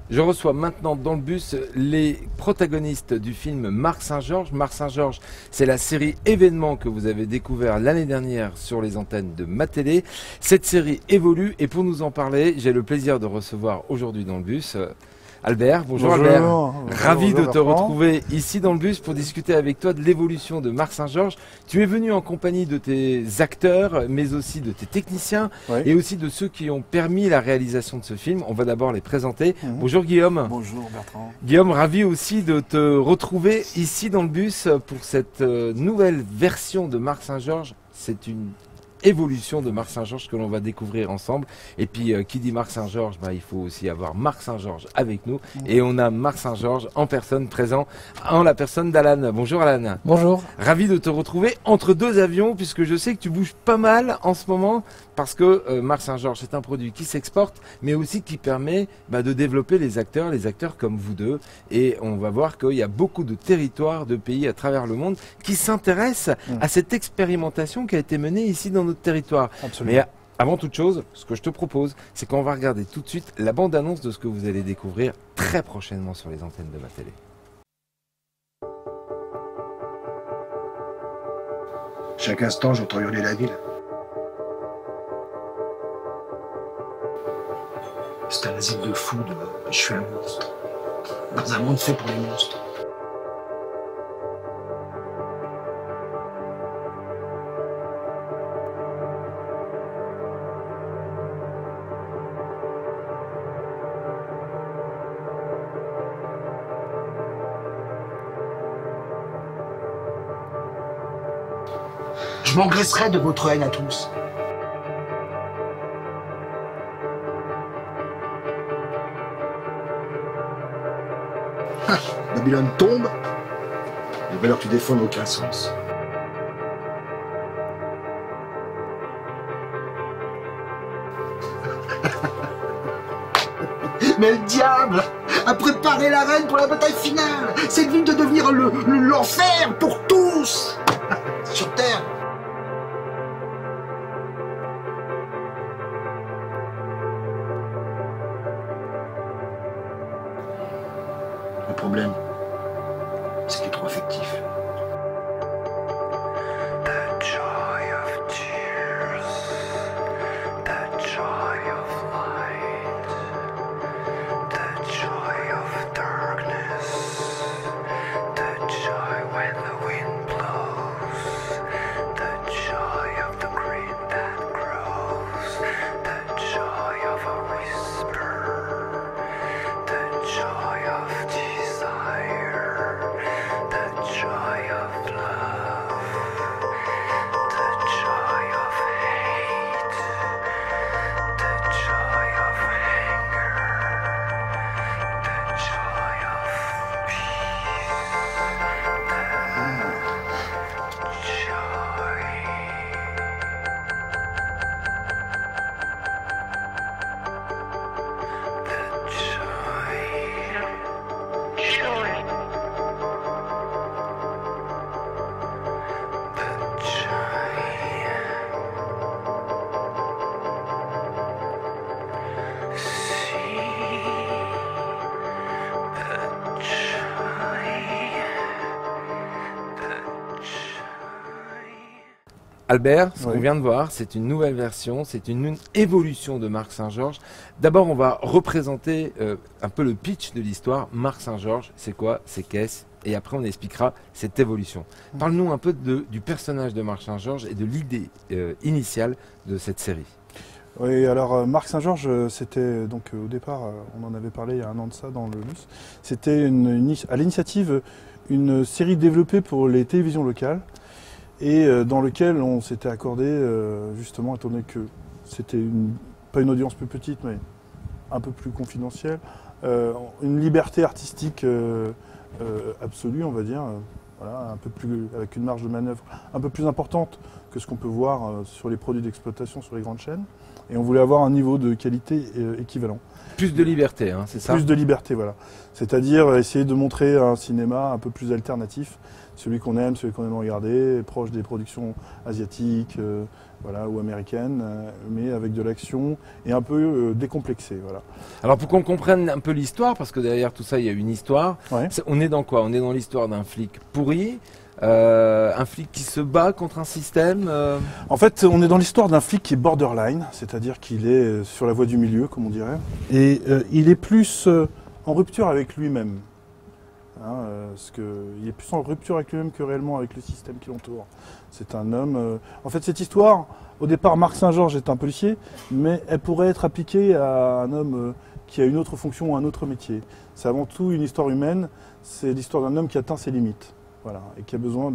Je reçois maintenant dans le bus les protagonistes du film Marc Saint-Georges. Marc Saint-Georges, c'est la série événement que vous avez découvert l'année dernière sur les antennes de Ma Télé. Cette série évolue et pour nous en parler, j'ai le plaisir de recevoir aujourd'hui dans le bus Albert. Bonjour Albert. Ravi de te retrouver ici dans le bus pour discuter avec toi de l'évolution de Marc Saint-Georges. Tu es venu en compagnie de tes acteurs, mais aussi de tes techniciens et aussi de ceux qui ont permis la réalisation de ce film. On va d'abord les présenter. Bonjour Guillaume. Bonjour Bertrand. Guillaume, ravi aussi de te retrouver ici dans le bus pour cette nouvelle version de Marc Saint-Georges. C'est une évolution de Marc Saint-Georges que l'on va découvrir ensemble. Et puis qui dit Marc Saint-Georges, il faut aussi avoir Marc Saint-Georges avec nous. Et on a Marc Saint-Georges en personne présent, en la personne d'Alan. Bonjour Alan. Bonjour. Ravi de te retrouver entre deux avions, puisque je sais que tu bouges pas mal en ce moment, parce que Marc Saint-Georges c'est un produit qui s'exporte, mais aussi qui permet de développer les acteurs comme vous deux. Et on va voir qu'il y a beaucoup de territoires, de pays à travers le monde qui s'intéressent à cette expérimentation qui a été menée ici dans notre territoire. Absolument. Mais avant toute chose, ce que je te propose, c'est qu'on va regarder tout de suite la bande-annonce de ce que vous allez découvrir très prochainement sur les antennes de Ma Télé. Chaque instant, j'entends hurler la ville. C'est un asile de fous, je suis un monstre. Dans un monde fait pour les monstres. Je m'engraisserai de votre haine à tous. Babylone tombe, les valeurs que tu défends n'ont aucun sens. Mais le diable a préparé la reine pour la bataille finale. Cette ville de devenir l'enfer pour tous sur Terre. Le problème, c'est qu'il est trop affectif. Albert, ce qu'on vient de voir, c'est une nouvelle version, c'est une évolution de Marc Saint-Georges. D'abord, on va représenter un peu le pitch de l'histoire. Marc Saint-Georges, c'est quoi, c'est qu'est-ce? Et après, on expliquera cette évolution. Parle-nous un peu du personnage de Marc Saint-Georges et de l'idée initiale de cette série. Oui, alors Marc Saint-Georges, c'était donc au départ, on en avait parlé il y a un an de ça dans le bus, c'était à l'initiative une série développée pour les télévisions locales et dans lequel on s'était accordé, justement, étant donné que c'était pas une audience plus petite, mais un peu plus confidentielle, une liberté artistique absolue, on va dire, voilà, un peu plus, avec une marge de manœuvre un peu plus importante que ce qu'on peut voir sur les produits d'exploitation sur les grandes chaînes. Et on voulait avoir un niveau de qualité équivalent. Plus de liberté, hein, c'est ça? Plus de liberté, voilà. C'est-à-dire essayer de montrer un cinéma un peu plus alternatif, celui qu'on aime regarder, proche des productions asiatiques voilà, ou américaines, mais avec de l'action et un peu décomplexé. Voilà. Alors pour qu'on comprenne un peu l'histoire, parce que derrière tout ça il y a une histoire, Ouais. on est dans quoi? On est dans l'histoire d'un flic pourri, un flic qui se bat contre un système. En fait, on est dans l'histoire d'un flic qui est borderline, c'est-à-dire qu'il est sur la voie du milieu, comme on dirait, et il est plus en rupture avec lui-même. Hein, il est plus en rupture avec lui-même que réellement avec le système qui l'entoure. C'est un homme... En fait, cette histoire, au départ, Marc Saint-Georges est un policier, mais elle pourrait être appliquée à un homme qui a une autre fonction ou un autre métier. C'est avant tout une histoire humaine, c'est l'histoire d'un homme qui atteint ses limites, voilà, et qui a besoin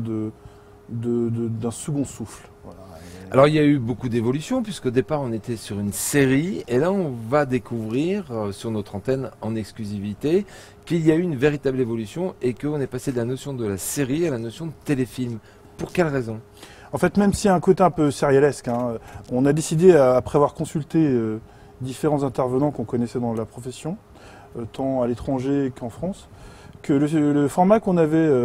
d'un second souffle. Voilà. Alors il y a eu beaucoup d'évolutions, puisqu'au départ on était sur une série, et là on va découvrir sur notre antenne en exclusivité qu'il y a eu une véritable évolution et qu'on est passé de la notion de la série à la notion de téléfilm. Pour quelle raison? En fait, même s'il y a un côté un peu sérialesque, hein, on a décidé, après avoir consulté différents intervenants qu'on connaissait dans la profession, tant à l'étranger qu'en France, que le format qu'on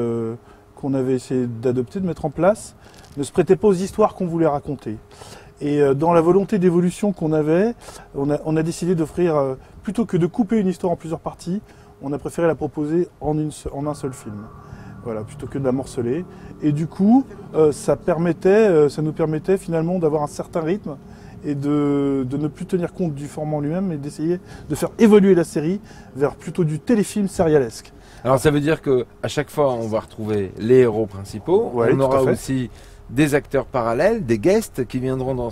avait essayé d'adopter, de mettre en place, ne se prêtait pas aux histoires qu'on voulait raconter. Et dans la volonté d'évolution qu'on avait, on a décidé d'offrir, plutôt que de couper une histoire en plusieurs parties, on a préféré la proposer en un seul film. Voilà, plutôt que de la morceler. Et du coup, ça nous permettait finalement d'avoir un certain rythme et de ne plus tenir compte du format en lui-même, mais d'essayer de faire évoluer la série vers plutôt du téléfilm sérialesque. Alors ça veut dire que à chaque fois on va retrouver les héros principaux, Ouais, on aura tout à fait. aussi des acteurs parallèles, des guests qui viendront dans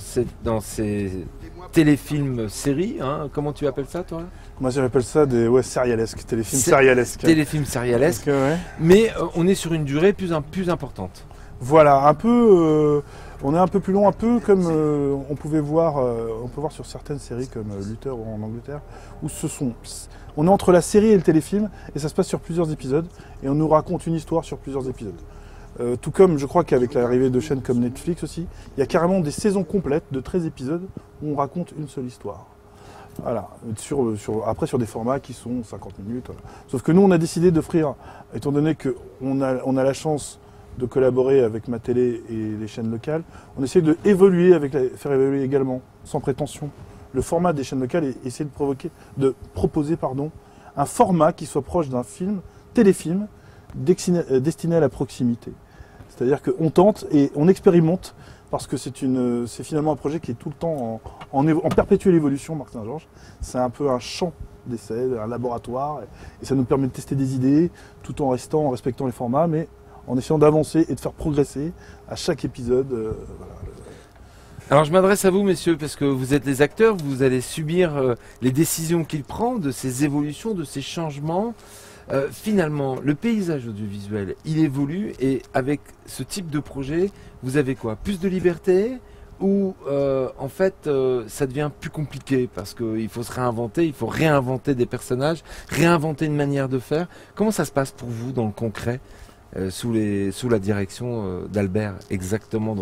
ces téléfilms séries, hein. Comment tu appelles ça toi? Moi j'appelle ça des sérialesques, téléfilms C'est- sérialesques. Téléfilms sérialesques, Donc, ouais. mais on est sur une durée plus importante. Voilà, un peu, on est un peu plus long, un peu comme on peut voir sur certaines séries comme Luther en Angleterre, où on est entre la série et le téléfilm, et ça se passe sur plusieurs épisodes, et on nous raconte une histoire sur plusieurs épisodes. Tout comme je crois qu'avec l'arrivée de chaînes comme Netflix aussi, il y a carrément des saisons complètes de 13 épisodes où on raconte une seule histoire. Voilà, après sur des formats qui sont 50 minutes. Voilà. Sauf que nous on a décidé d'offrir, étant donné qu'on a la chance de collaborer avec ma télé et les chaînes locales, on essaie de faire évoluer également, sans prétention, le format des chaînes locales et essayer de proposer un format qui soit proche d'un téléfilm, destiné à la proximité. C'est-à-dire qu'on tente et on expérimente, parce que c'est finalement un projet qui est tout le temps en perpétuelle évolution, Marc Saint-Georges. C'est un peu un champ d'essai, un laboratoire, et ça nous permet de tester des idées, tout en respectant les formats, mais en essayant d'avancer et de faire progresser à chaque épisode. Voilà. Alors je m'adresse à vous messieurs, parce que vous êtes les acteurs, vous allez subir les décisions qu'il prend, de ces évolutions, de ces changements. Finalement, le paysage audiovisuel, il évolue, et avec ce type de projet, vous avez quoi? Plus de liberté, ou en fait ça devient plus compliqué parce qu'il faut se réinventer, il faut réinventer des personnages, réinventer une manière de faire. Comment ça se passe pour vous dans le concret, sous la direction d'Albert, exactement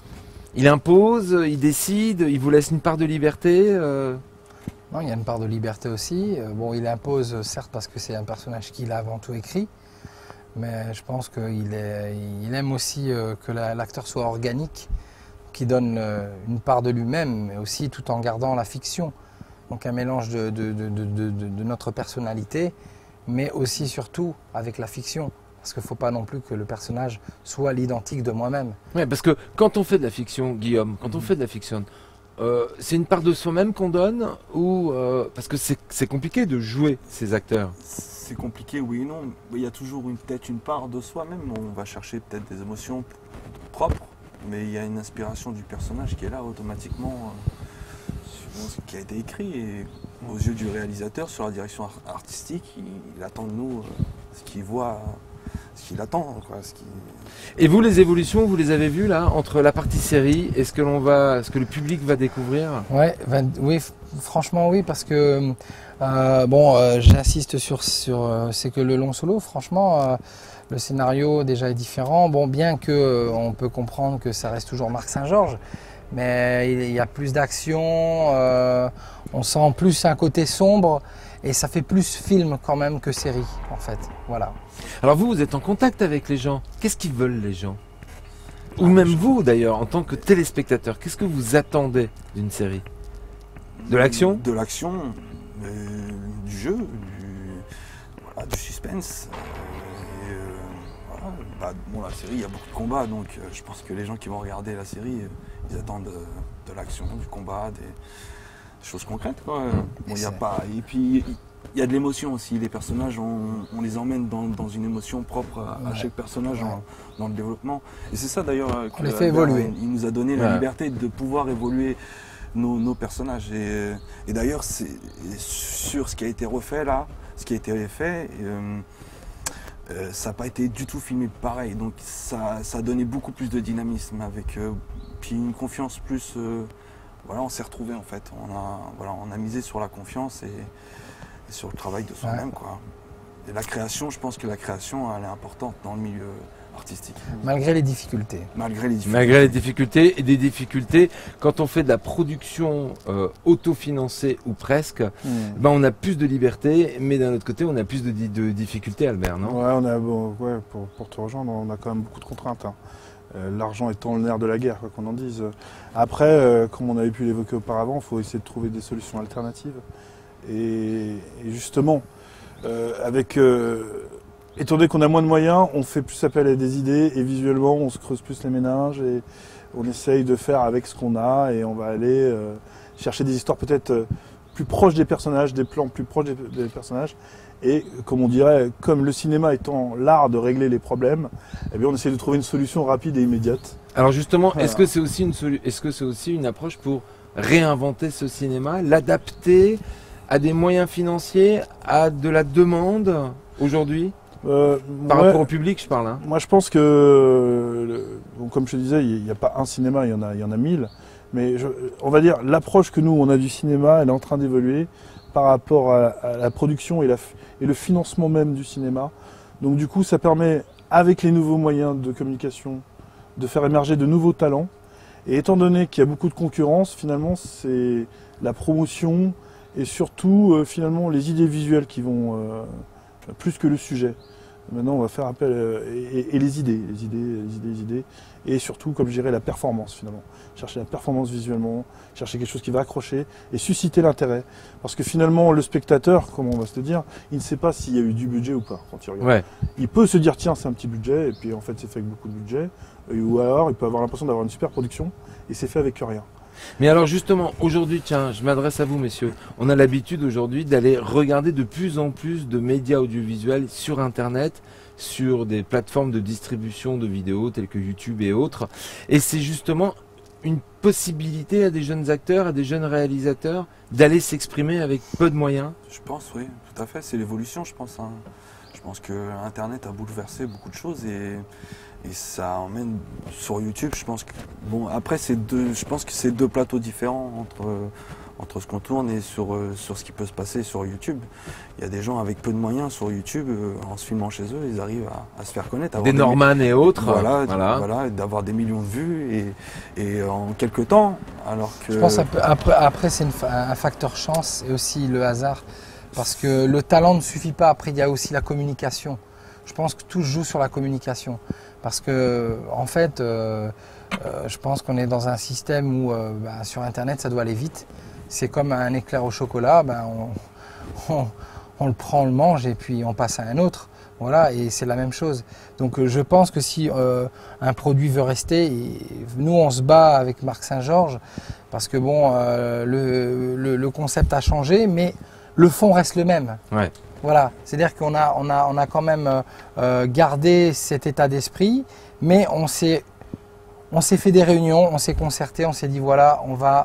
Il impose, il décide, il vous laisse une part de liberté Non, il y a une part de liberté aussi. Bon, il impose, certes, parce que c'est un personnage qu'il a avant tout écrit, mais je pense qu'il aime aussi que l'acteur soit organique, qui donne une part de lui-même, mais aussi tout en gardant la fiction. Donc un mélange de notre personnalité, mais aussi surtout avec la fiction. Parce qu'il ne faut pas non plus que le personnage soit l'identique de moi-même. Ouais, parce que quand on fait de la fiction, Guillaume, quand on fait de la fiction, c'est une part de soi-même qu'on donne, ou parce que c'est compliqué de jouer ces acteurs. C'est compliqué, oui et non. Il y a toujours peut-être une part de soi-même. On va chercher peut-être des émotions propres, mais il y a une inspiration du personnage qui est là automatiquement, suivant ce qui a été écrit. Et aux yeux du réalisateur, sur la direction artistique, il attend de nous ce qu'il voit qu'il attend, quoi. Et vous, les évolutions, vous les avez vues là entre la partie série et ce que le public va découvrir? Ouais, oui, franchement oui, parce que j'insiste sur c'est que le long solo, franchement, le scénario déjà est différent. Bon, bien que on peut comprendre que ça reste toujours Marc Saint-Georges, mais il y a plus d'action, on sent plus un côté sombre et ça fait plus film quand même que série en fait. Voilà. Alors vous êtes en contact avec les gens. Qu'est-ce qu'ils veulent les gens? Ou même vous d'ailleurs, en tant que téléspectateur, qu'est-ce que vous attendez d'une série? De l'action? De l'action, du jeu, du suspense. La série, il y a beaucoup de combats, donc je pense que les gens qui vont regarder la série, ils attendent de l'action, du combat, des choses concrètes, quoi. Bon, et puis il y a de l'émotion aussi. Les personnages, on les emmène dans une émotion propre à chaque personnage dans le développement. Et c'est ça d'ailleurs on les fait évoluer. Il nous a donné la liberté de pouvoir évoluer nos personnages. Et d'ailleurs, c'est sur ce qui a été refait là, ce qui a été fait. Ça n'a pas été du tout filmé pareil, donc ça a donné beaucoup plus de dynamisme avec puis une confiance plus. On s'est retrouvés en fait. On a misé sur la confiance et sur le travail de soi-même, quoi. Et la création, je pense que la création, elle est importante dans le milieu artistique. Malgré les difficultés. Malgré les difficultés et des difficultés, quand on fait de la production autofinancée ou presque, on a plus de liberté, mais d'un autre côté, on a plus de difficultés, Albert, non? Ouais, pour te rejoindre, on a quand même beaucoup de contraintes. Hein. L'argent étant le nerf de la guerre, quoi qu'on en dise. Après, comme on avait pu l'évoquer auparavant, il faut essayer de trouver des solutions alternatives. Et justement, étant donné qu'on a moins de moyens, on fait plus appel à des idées et visuellement on se creuse plus les méninges et on essaye de faire avec ce qu'on a et on va aller chercher des histoires peut-être plus proches des personnages, des plans plus proches des personnages. Et comme on dirait, comme le cinéma étant l'art de régler les problèmes, eh bien on essaie de trouver une solution rapide et immédiate. Alors justement, est-ce que c'est aussi une approche pour réinventer ce cinéma, l'adapter à des moyens financiers, à de la demande aujourd'hui? Par rapport au public, je parle. Hein. Moi, je pense que, comme je te disais, il n'y a pas un cinéma, il y en a 1000. Mais on va dire, l'approche que nous, on a du cinéma, elle est en train d'évoluer par rapport à la production et le financement même du cinéma. Donc du coup, ça permet, avec les nouveaux moyens de communication, de faire émerger de nouveaux talents. Et étant donné qu'il y a beaucoup de concurrence, finalement, c'est la promotion et surtout, finalement, les idées visuelles qui vont... plus que le sujet. Maintenant, on va faire appel et les idées. Et surtout, comme je dirais, la performance finalement. Chercher la performance visuellement, chercher quelque chose qui va accrocher et susciter l'intérêt. Parce que finalement, le spectateur, comme on va se le dire, il ne sait pas s'il y a eu du budget ou pas quand il regarde. Ouais. Il peut se dire, tiens, c'est un petit budget, et puis en fait, c'est fait avec beaucoup de budget. Ou alors, il peut avoir l'impression d'avoir une super production, et c'est fait avec rien. Mais alors justement, aujourd'hui, tiens, je m'adresse à vous messieurs, on a l'habitude aujourd'hui d'aller regarder de plus en plus de médias audiovisuels sur Internet, sur des plateformes de distribution de vidéos telles que YouTube et autres. Et c'est justement une possibilité à des jeunes acteurs, à des jeunes réalisateurs d'aller s'exprimer avec peu de moyens. Je pense, oui, tout à fait, c'est l'évolution, je pense. Hein. Je pense que Internet a bouleversé beaucoup de choses et ça emmène sur YouTube. Je pense que après je pense que c'est deux plateaux différents entre ce qu'on tourne et sur ce qui peut se passer sur YouTube. Il y a des gens avec peu de moyens sur YouTube, en se filmant chez eux, ils arrivent à se faire connaître. Des Norman et autres. Voilà, d'avoir des millions de vues et en quelques temps. Alors que... Je pense après c'est un facteur chance et aussi le hasard. Parce que le talent ne suffit pas, après il y a aussi la communication. Je pense que tout se joue sur la communication. Parce que en fait, je pense qu'on est dans un système où sur Internet ça doit aller vite. C'est comme un éclair au chocolat, on le prend, on le mange et puis on passe à un autre. Voilà, et c'est la même chose. Donc je pense que si un produit veut rester, nous on se bat avec Marc Saint-Georges parce que le concept a changé, mais le fond reste le même. Ouais. Voilà, c'est-à-dire qu'on a quand même gardé cet état d'esprit, mais on s'est fait des réunions, on s'est concerté, on s'est dit voilà, on va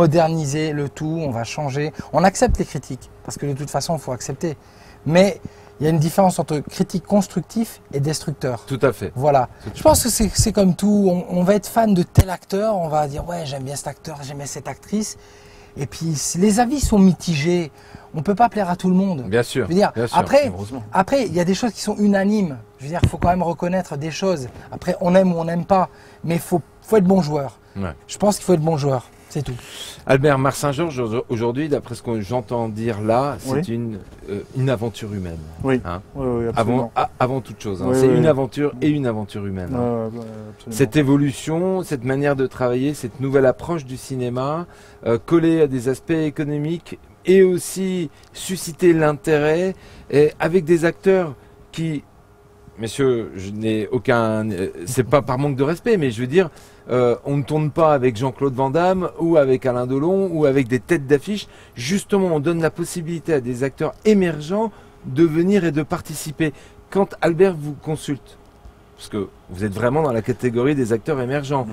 moderniser le tout, on va changer. On accepte les critiques, parce que de toute façon, il faut accepter. Mais il y a une différence entre critique constructif et destructeur. Tout à fait. Voilà. Je pense que c'est comme tout. On va être fan de tel acteur, on va dire ouais j'aime bien cet acteur, j'aime bien cette actrice. Et puis les avis sont mitigés. On peut pas plaire à tout le monde. Bien sûr. Je veux dire, bien sûr. après, il y a des choses qui sont unanimes. Je veux dire, il faut quand même reconnaître des choses. Après, on aime ou on n'aime pas, mais faut être bon joueur. Ouais. Je pense qu'il faut être bon joueur. C'est tout. Albert, Marc Saint-Georges, aujourd'hui, d'après ce que j'entends dire là, c'est Oui. une aventure humaine. Oui, Hein. oui, absolument. Avant toute chose. Hein. Oui, C'est oui, une oui. aventure et une aventure humaine. Hein. Absolument. Cette évolution, cette manière de travailler, cette nouvelle approche du cinéma, collée à des aspects économiques et aussi susciter l'intérêt et avec des acteurs qui, messieurs, je n'ai aucun, c'est pas par manque de respect, mais je veux dire, on ne tourne pas avec Jean-Claude Van Damme ou avec Alain Delon ou avec des têtes d'affiche. Justement, on donne la possibilité à des acteurs émergents de venir et de participer. Quand Albert vous consulte, parce que vous êtes vraiment dans la catégorie des acteurs émergents.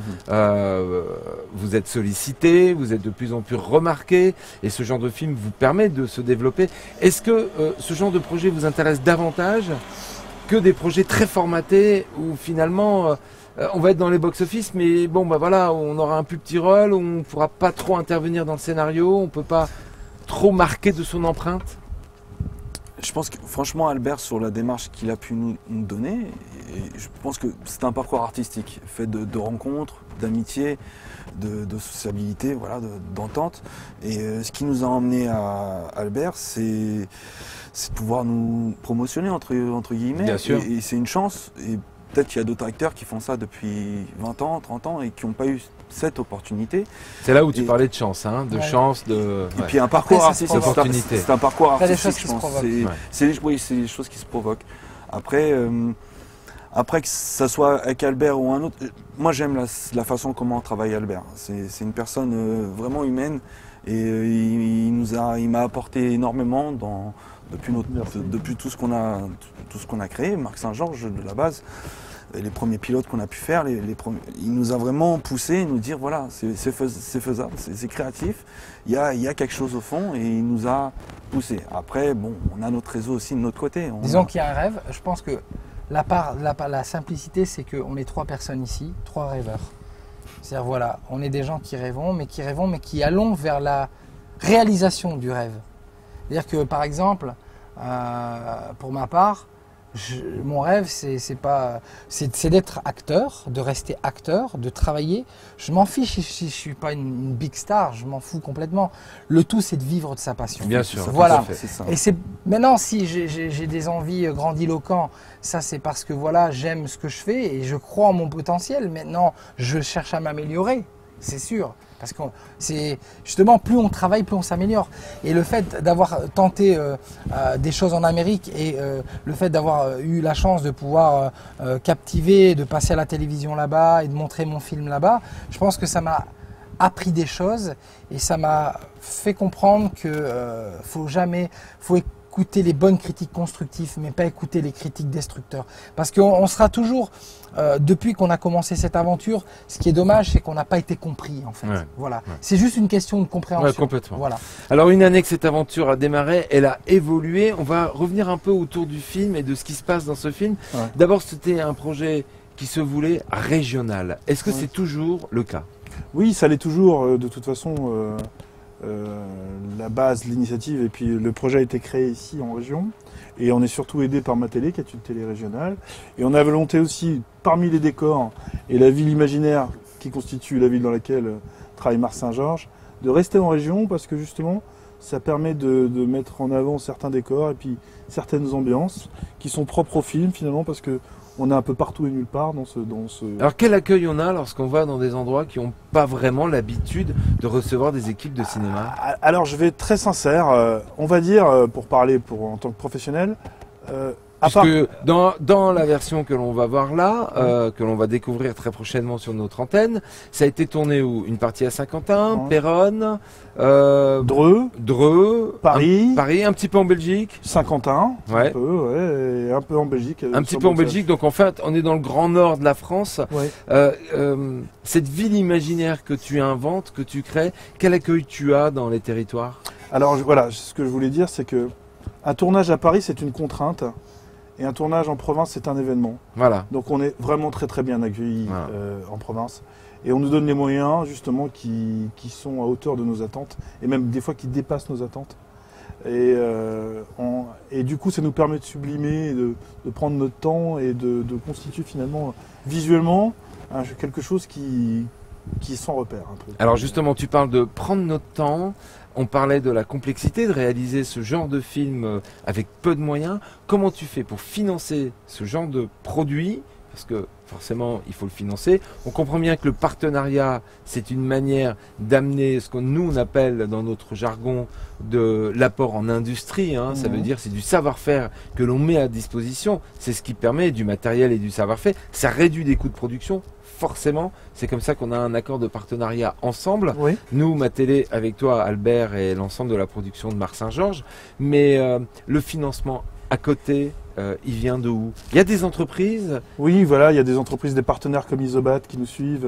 Vous êtes sollicité, vous êtes de plus en plus remarqué, et ce genre de film vous permet de se développer. Est-ce que ce genre de projet vous intéresse davantage que des projets très formatés où finalement on va être dans les box-office, mais bon bah voilà, on aura un plus petit rôle, on ne pourra pas trop intervenir dans le scénario, on ne peut pas trop marquer de son empreinte? Je pense que franchement Albert, sur la démarche qu'il a pu nous donner, et je pense que c'est un parcours artistique fait de rencontres, d'amitié, de sociabilité, voilà, d'entente. Et ce qui nous a emmené à Albert, c'est de pouvoir nous promotionner entre guillemets. Bien sûr. Et c'est une chance. Et peut-être qu'il y a d'autres acteurs qui font ça depuis 20 ans, 30 ans et qui n'ont pas eu cette opportunité. C'est là où tu parlais de chance, hein, de chance, de... Et puis un parcours Après, ça se artistique, provoque. c'est un parcours Après, les artistique, choses je qui se pense. provoquent. C'est les choses qui se provoquent. Après que ça soit avec Albert ou un autre, moi j'aime la façon comment travaille Albert. C'est une personne vraiment humaine et il m'a apporté énormément depuis tout ce qu'on a créé. Marc Saint-Georges de la base, les premiers pilotes qu'on a pu faire, il nous a vraiment poussé, nous dire voilà, c'est faisable, c'est créatif, il y a quelque chose au fond et il nous a poussé. Après, bon, on a notre réseau aussi de notre côté. Disons qu'il y a un rêve, je pense que la simplicité, c'est qu'on est 3 personnes ici, 3 rêveurs. C'est-à-dire voilà, on est des gens qui rêvons, mais qui allons vers la réalisation du rêve. C'est-à-dire que par exemple, pour ma part, mon rêve, c'est d'être acteur, de rester acteur, de travailler. Je m'en fiche si je suis pas une big star, je m'en fous complètement. Le tout, c'est de vivre de sa passion. Bien sûr. Voilà. C'est ça. Et c'est maintenant si j'ai des envies grandiloquentes, ça c'est parce que voilà, j'aime ce que je fais et je crois en mon potentiel. Maintenant, je cherche à m'améliorer, c'est sûr. Parce que c'est justement, plus on travaille, plus on s'améliore. Et le fait d'avoir tenté des choses en Amérique et le fait d'avoir eu la chance de pouvoir captiver, de passer à la télévision là-bas et de montrer mon film là-bas, je pense que ça m'a appris des choses et ça m'a fait comprendre que faut écouter les bonnes critiques constructives, mais pas écouter les critiques destructeurs. Parce qu'on sera toujours, depuis qu'on a commencé cette aventure, ce qui est dommage, c'est qu'on n'a pas été compris, en fait. Ouais. Voilà. C'est juste une question de compréhension. Ouais, complètement. Voilà. Alors une année que cette aventure a démarré, elle a évolué. On va revenir un peu autour du film et de ce qui se passe dans ce film. Ouais. D'abord, c'était un projet qui se voulait régional. Est-ce que Ouais. c'est toujours le cas? Oui, ça l'est toujours. De toute façon, la base, l'initiative et puis le projet a été créé ici en région. Et on est surtout aidé par Ma Télé, qui est une télé régionale. Et on a volonté aussi, parmi les décors et la ville imaginaire qui constitue la ville dans laquelle travaille Marc Saint-Georges, de rester en région parce que justement, ça permet de mettre en avant certains décors et puis certaines ambiances qui sont propres au film finalement parce que on est un peu partout et nulle part dans ce... Alors quel accueil on a lorsqu'on va dans des endroits qui n'ont pas vraiment l'habitude de recevoir des équipes de cinéma? Alors je vais être très sincère, on va dire, pour parler en tant que professionnel, à part... Puisque dans la version que l'on va voir là, que l'on va découvrir très prochainement sur notre antenne, ça a été tourné où? Une partie à Saint-Quentin, Ouais. Péronne, Dreux, Paris, Paris, un petit peu en Saint-Quentin, Ouais. et un peu en Belgique. un petit peu en Belgique. Donc en fait, on est dans le grand nord de la France. Ouais. Cette ville imaginaire que tu inventes, que tu crées, quel accueil tu as dans les territoires? Alors voilà, ce que je voulais dire, c'est que un tournage à Paris, c'est une contrainte. Et un tournage en province, c'est un événement. Voilà. Donc on est vraiment très très bien accueillis Voilà. en province. Et on nous donne les moyens justement qui sont à hauteur de nos attentes. Et même des fois qui dépassent nos attentes. Et du coup, ça nous permet de sublimer, de prendre notre temps et de constituer finalement visuellement quelque chose qui est sans repère. Un peu. Alors justement, tu parles de prendre notre temps. On parlait de la complexité de réaliser ce genre de film avec peu de moyens. Comment tu fais pour financer ce genre de produit? Parce que forcément, il faut le financer. On comprend bien que le partenariat, c'est une manière d'amener ce que nous, on appelle dans notre jargon de l'apport en industrie. Hein. Ça veut dire c'est du savoir-faire que l'on met à disposition. C'est ce qui permet du matériel et du savoir-faire. Ça réduit des coûts de production. Forcément, c'est comme ça qu'on a un accord de partenariat ensemble. Oui. Nous, ma télé, avec toi, Albert, et l'ensemble de la production de Marc Saint-Georges. Mais le financement à côté, il vient de où? Il y a des entreprises. Oui, voilà, il y a des entreprises, des partenaires comme Isobat qui nous suivent,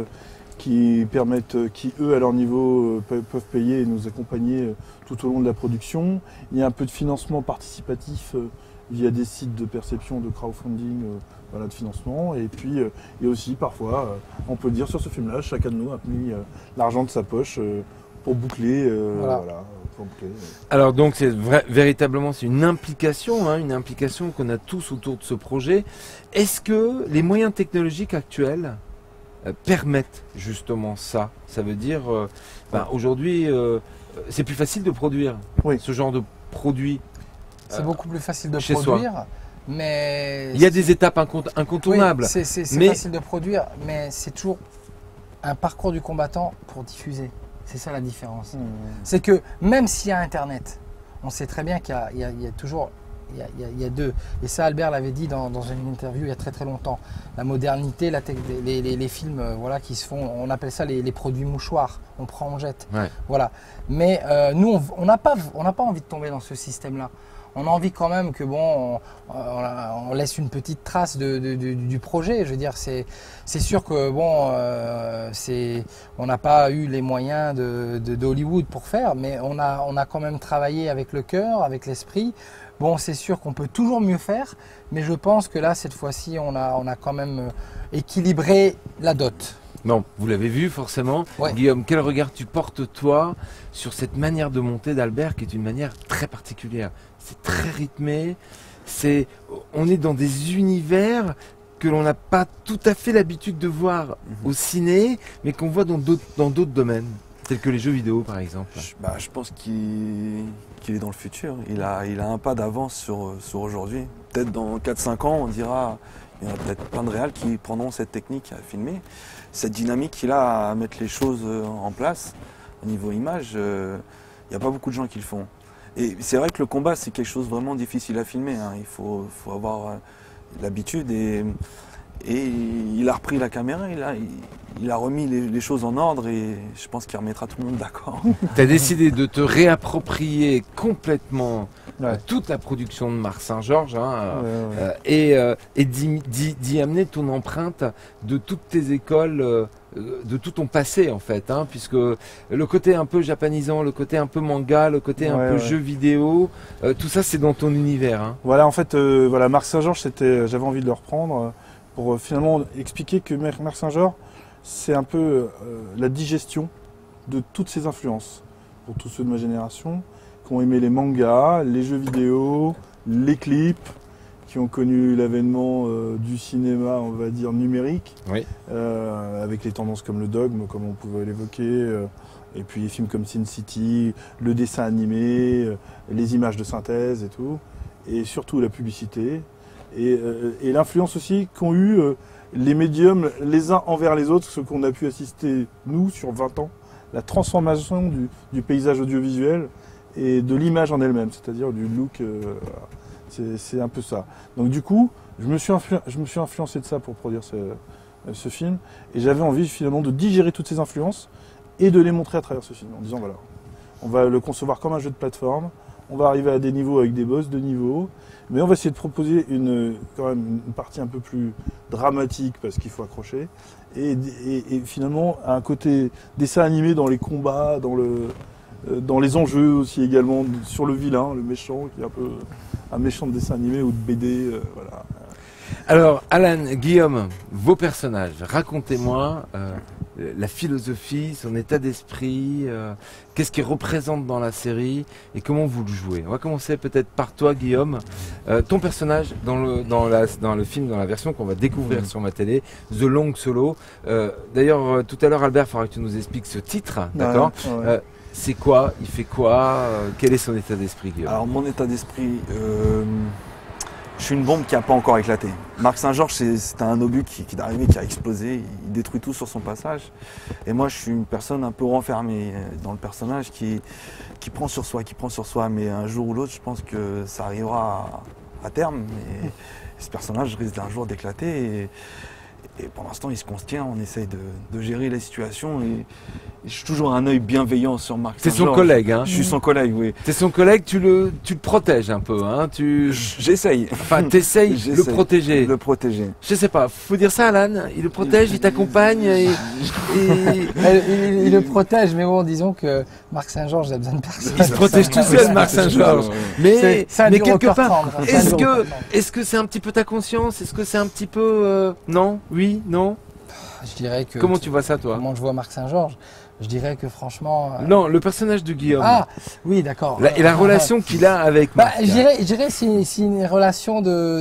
qui permettent, qui eux, à leur niveau, peuvent payer et nous accompagner tout au long de la production. Il y a un peu de financement participatif via des sites de perception, de crowdfunding, voilà, de financement. Et puis, il y a aussi parfois, on peut le dire sur ce film-là, chacun de nous a mis l'argent de sa poche pour boucler. Voilà. Pour boucler. Alors donc c'est véritablement c'est une implication qu'on a tous autour de ce projet. Est-ce que les moyens technologiques actuels permettent justement ça? Ça veut dire aujourd'hui c'est plus facile de produire ce genre de produit. C'est beaucoup plus facile de chez produire, soi. mais Il y a des étapes incontournables. Oui, c'est mais facile de produire, mais c'est toujours un parcours du combattant pour diffuser. C'est ça la différence. C'est que même s'il y a Internet, on sait très bien qu'il y a toujours il y a deux. Et ça, Albert l'avait dit dans une interview il y a très très longtemps. La modernité, les films voilà, qui se font, on appelle ça les produits mouchoirs. On prend, on jette. Ouais. Voilà. Mais nous, on n'a pas envie de tomber dans ce système-là. On a envie quand même que on laisse une petite trace du projet. Je veux dire, c'est sûr que on n'a pas eu les moyens d'Hollywood pour faire, mais on a quand même travaillé avec le cœur, avec l'esprit. Bon, c'est sûr qu'on peut toujours mieux faire, mais je pense que là, cette fois-ci, on a quand même équilibré la dot. Bon, vous l'avez vu forcément. Ouais. Guillaume, quel regard tu portes toi sur cette manière de monter d'Albert qui est une manière très particulière? C'est très rythmé, on est dans des univers que l'on n'a pas tout à fait l'habitude de voir au ciné, mais qu'on voit dans d'autres domaines, tels que les jeux vidéo par exemple. Je pense qu'il est dans le futur. Il a un pas d'avance sur aujourd'hui. Peut-être dans 4-5 ans, on dira, il y aura peut-être plein de réals qui prendront cette technique à filmer. Cette dynamique qu'il a à mettre les choses en place, au niveau image, il n'y a pas beaucoup de gens qui le font. Et c'est vrai que le combat, c'est quelque chose de vraiment difficile à filmer. Hein. Il faut avoir l'habitude. Et il a repris la caméra, il a remis les choses en ordre et je pense qu'il remettra tout le monde d'accord. Tu as décidé de te réapproprier complètement Ouais. toute la production de Marc Saint-Georges Ouais. et d'y amener ton empreinte de toutes tes écoles, de tout ton passé en fait, hein, puisque le côté un peu japanisant, le côté un peu manga, le côté un peu jeu vidéo, tout ça c'est dans ton univers. Hein. Voilà, en fait, Marc Saint-Georges, j'avais envie de le reprendre pour finalement expliquer que Marc Saint-Georges, c'est un peu la digestion de toutes ces influences. Pour tous ceux de ma génération, qui ont aimé les mangas, les jeux vidéo, les clips, qui ont connu l'avènement du cinéma, on va dire, numérique, Oui. avec les tendances comme le dogme, comme on pouvait l'évoquer, et puis les films comme Sin City, le dessin animé, les images de synthèse et tout, et surtout la publicité, et l'influence aussi qu'ont eu les médiums les uns envers les autres, ce qu'on a pu assister, nous, sur 20 ans, la transformation du paysage audiovisuel et de l'image en elle-même, c'est-à-dire du look, c'est un peu ça. Donc du coup, je me suis influencé de ça pour produire ce film, et j'avais envie finalement de digérer toutes ces influences et de les montrer à travers ce film, en disant voilà, on va le concevoir comme un jeu de plateforme, on va arriver à des niveaux avec des boss de niveau, mais on va essayer de proposer quand même une partie un peu plus dramatique parce qu'il faut accrocher, et finalement un côté dessin animé dans les combats, dans dans les enjeux aussi également sur le vilain, le méchant, qui est un peu un méchant de dessin animé ou de BD. Voilà. Alors, Alan, Guillaume, vos personnages, racontez-moi la philosophie, son état d'esprit, qu'est-ce qu'il représente dans la série et comment vous le jouez. On va commencer peut-être par toi, Guillaume. Ton personnage dans le film, dans la version qu'on va découvrir sur ma télé, The Long Solo. D'ailleurs, tout à l'heure, Albert, il faudra que tu nous expliques ce titre, d'accord ? Ouais. C'est quoi ? Il fait quoi ? Quel est son état d'esprit, Guillaume ? Alors mon état d'esprit, je suis une bombe qui n'a pas encore éclaté. Marc Saint-Georges, c'est un obus qui est arrivé, qui a explosé, il détruit tout sur son passage. Et moi, je suis une personne un peu renfermée dans le personnage qui prend sur soi, mais un jour ou l'autre, je pense que ça arrivera à terme. Mais ce personnage risque d'un jour d'éclater. Et pour l'instant, il se contient, on essaye de gérer la situation. Et je suis toujours un œil bienveillant sur Marc C'est Saint-Georges. son collègue, hein ? Je suis son collègue, oui. C'est son collègue, tu le protèges un peu, hein ? J'essaye. Enfin, t'essayes de le protéger. Le protéger. Je sais pas, faut dire ça, Alan. Il le protège, il t'accompagne. Il le protège, mais bon, disons que Marc Saint-Georges a besoin de personne. Il se protège tout seul, Marc Saint-Georges. Mais quelque part, est-ce que c'est un petit peu ta conscience ? Est-ce que c'est un petit peu non ? Oui ? Non ? Je dirais que. Comment tu vois ça, toi ? Comment je vois Marc Saint-Georges ? Je dirais que franchement. Non, le personnage de Guillaume. Ah, oui, d'accord. Et la relation qu'il a avec Marc. Je dirais c'est une relation de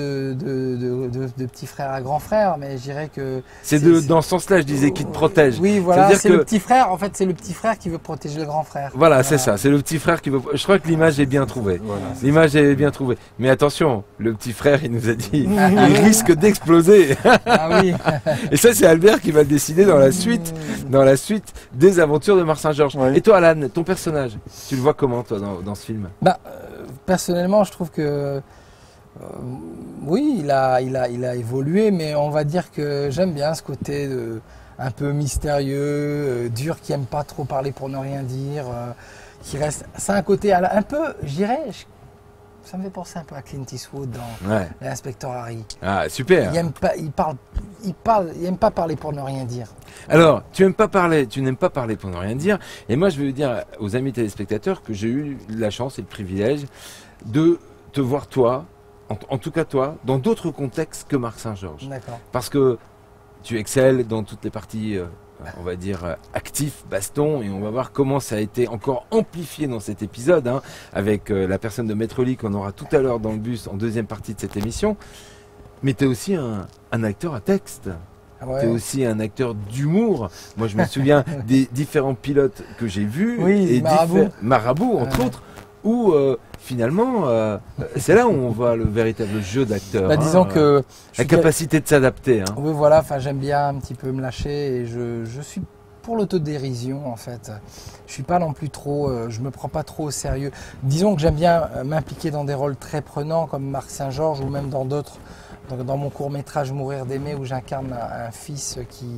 petit frère à grand frère, mais je dirais que. Dans ce sens-là, je disais qu'il te protège. Oui, voilà, c'est le petit frère. En fait, c'est le petit frère qui veut protéger le grand frère. Voilà, c'est ça. C'est le petit frère qui veut. Je crois que l'image est bien trouvée. Voilà, l'image est bien trouvée. Mais attention, le petit frère, il nous a dit, il risque d'exploser. Ah oui. Et ça, c'est Albert qui va le décider dans la suite des aventures de Marc Saint-Georges. Ouais. Et toi, Alan, ton personnage, tu le vois comment, toi, dans ce film ? Personnellement, je trouve que oui, il a évolué, mais on va dire que j'aime bien ce côté un peu mystérieux, dur, qui aime pas trop parler pour ne rien dire, qui reste. C'est un côté un peu, je dirais. Ça me fait penser un peu à Clint Eastwood dans l'inspecteur Harry. Ah, super. Il aime pas parler pour ne rien dire. Alors, tu n'aimes pas parler pour ne rien dire. Et moi, je veux dire aux amis téléspectateurs que j'ai eu la chance et le privilège de te voir toi, en tout cas toi, dans d'autres contextes que Marc Saint-Georges. D'accord. Parce que tu excelles dans toutes les parties, on va dire, actifs, baston, et on va voir comment ça a été encore amplifié dans cet épisode, hein, avec la personne de Maître Lee qu'on aura tout à l'heure dans le bus en deuxième partie de cette émission. Mais tu es aussi un acteur à texte. Ouais. Tu es aussi un acteur d'humour. Moi, je me souviens des différents pilotes que j'ai vus. Oui, Marabout, entre autres, où finalement, c'est là où on voit le véritable jeu d'acteur. Disons que la capacité de s'adapter. Hein. Oui, voilà, j'aime bien un petit peu me lâcher et je suis pour l'autodérision en fait. Je suis pas non plus trop, je me prends pas trop au sérieux. Disons que j'aime bien m'impliquer dans des rôles très prenants comme Marc Saint-Georges ou même dans d'autres. Dans mon court-métrage Mourir d'aimer où j'incarne un fils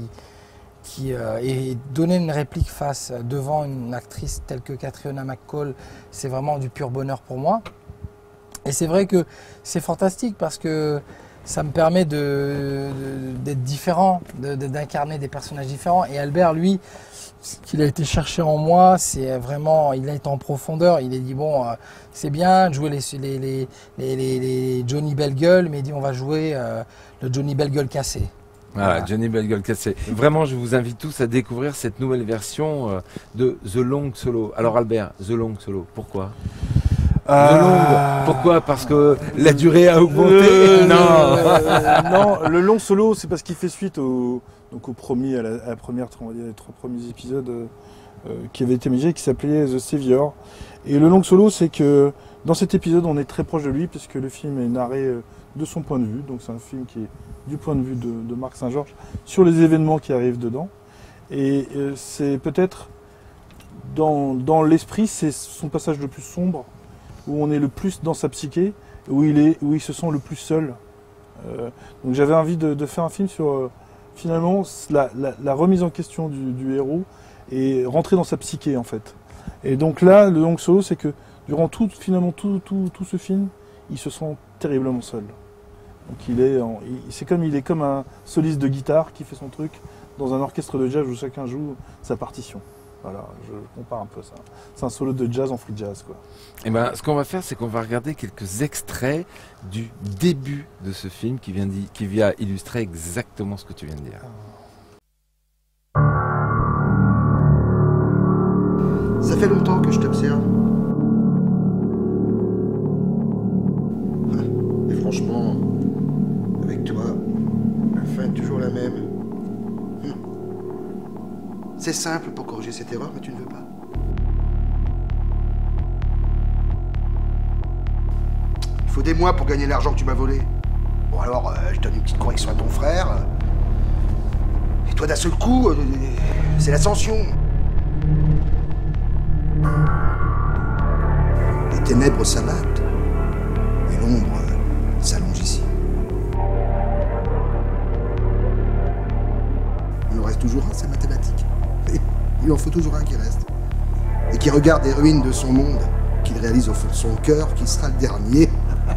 et donner une réplique devant une actrice telle que Catriona McCall, c'est vraiment du pur bonheur pour moi. Et c'est vrai que c'est fantastique parce que ça me permet d'être différent, d'incarner des personnages différents. Et Albert, lui, ce qu'il a été chercher en moi, c'est vraiment, il a été en profondeur. Il a dit bon, c'est bien de jouer les Johnny Belle-Gueule, mais il dit on va jouer le Johnny Belle-Gueule cassé. Voilà, Johnny Belle-Gueule cassé. Vraiment, je vous invite tous à découvrir cette nouvelle version de The Long Solo. Alors Albert, The Long Solo, pourquoi The Long, pourquoi ? Parce que la durée a augmenté Non, le Long Solo, c'est parce qu'il fait suite à la première, on va dire, les 3 premiers épisodes qui avaient été médiés, qui s'appelait The Savior. Et le Long Solo, c'est que dans cet épisode, on est très proche de lui, puisque le film est narré de son point de vue. Donc c'est un film qui est du point de vue de Marc Saint-Georges sur les événements qui arrivent dedans. Et c'est peut-être dans l'esprit, c'est son passage le plus sombre, où on est le plus dans sa psyché, où il se sent le plus seul. Donc j'avais envie de faire un film sur finalement la remise en question du héros et rentrer dans sa psyché en fait. Et donc là, le Long Solo, c'est que durant tout ce film, il se sent terriblement seul. Donc il est comme un soliste de guitare qui fait son truc dans un orchestre de jazz où chacun joue sa partition. Voilà, je compare un peu ça. C'est un solo de jazz en free jazz, quoi. Et ben, ce qu'on va faire, c'est qu'on va regarder quelques extraits du début de ce film qui vient illustrer exactement ce que tu viens de dire. Ça fait longtemps que je t'observe. Et franchement, avec toi, la fin est toujours la même. C'est simple pour corriger cette erreur, mais tu ne veux pas. Il faut des mois pour gagner l'argent que tu m'as volé. Bon alors, je donne une petite correction à ton frère. Et toi, d'un seul coup, c'est l'ascension. Les ténèbres s'abattent. Et l'ombre s'allonge ici. Il en reste toujours un, c'est mathématique. Et il en faut toujours un qui reste. Et qui regarde les ruines de son monde, qu'il réalise au fond de son cœur, qui sera le dernier.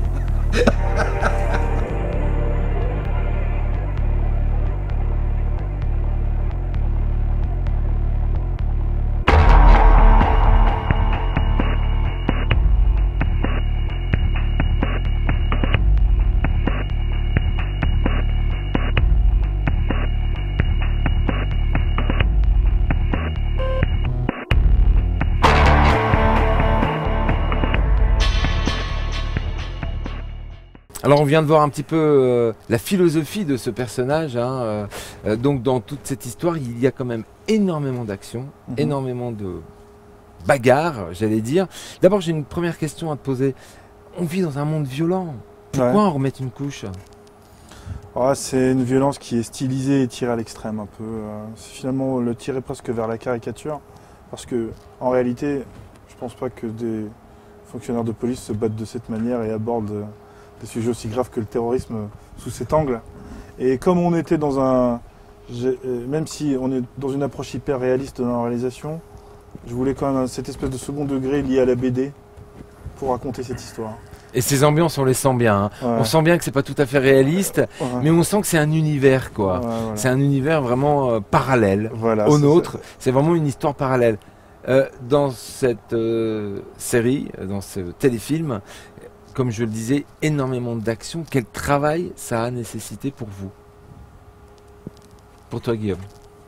Alors on vient de voir un petit peu la philosophie de ce personnage, hein, donc dans toute cette histoire il y a quand même énormément d'action, énormément de bagarres, j'allais dire. D'abord j'ai une première question à te poser, on vit dans un monde violent, pourquoi en remettre une couche? C'est une violence qui est stylisée et tirée à l'extrême un peu, c'est finalement le tirer presque vers la caricature, parce que en réalité je pense pas que des fonctionnaires de police se battent de cette manière et abordent des sujets aussi graves que le terrorisme sous cet angle. Et comme on était dans un... Même si on est dans une approche hyper réaliste dans la réalisation, je voulais quand même cette espèce de second degré lié à la BD pour raconter cette histoire. Et ces ambiances, on les sent bien. Hein. Ouais. On sent bien que c'est pas tout à fait réaliste, mais on sent que c'est un univers, quoi. Voilà. C'est un univers vraiment parallèle au nôtre. C'est vraiment une histoire parallèle. Dans cette série, dans ce téléfilm, comme je le disais, énormément d'action. Quel travail ça a nécessité pour vous? Pour toi, Guillaume?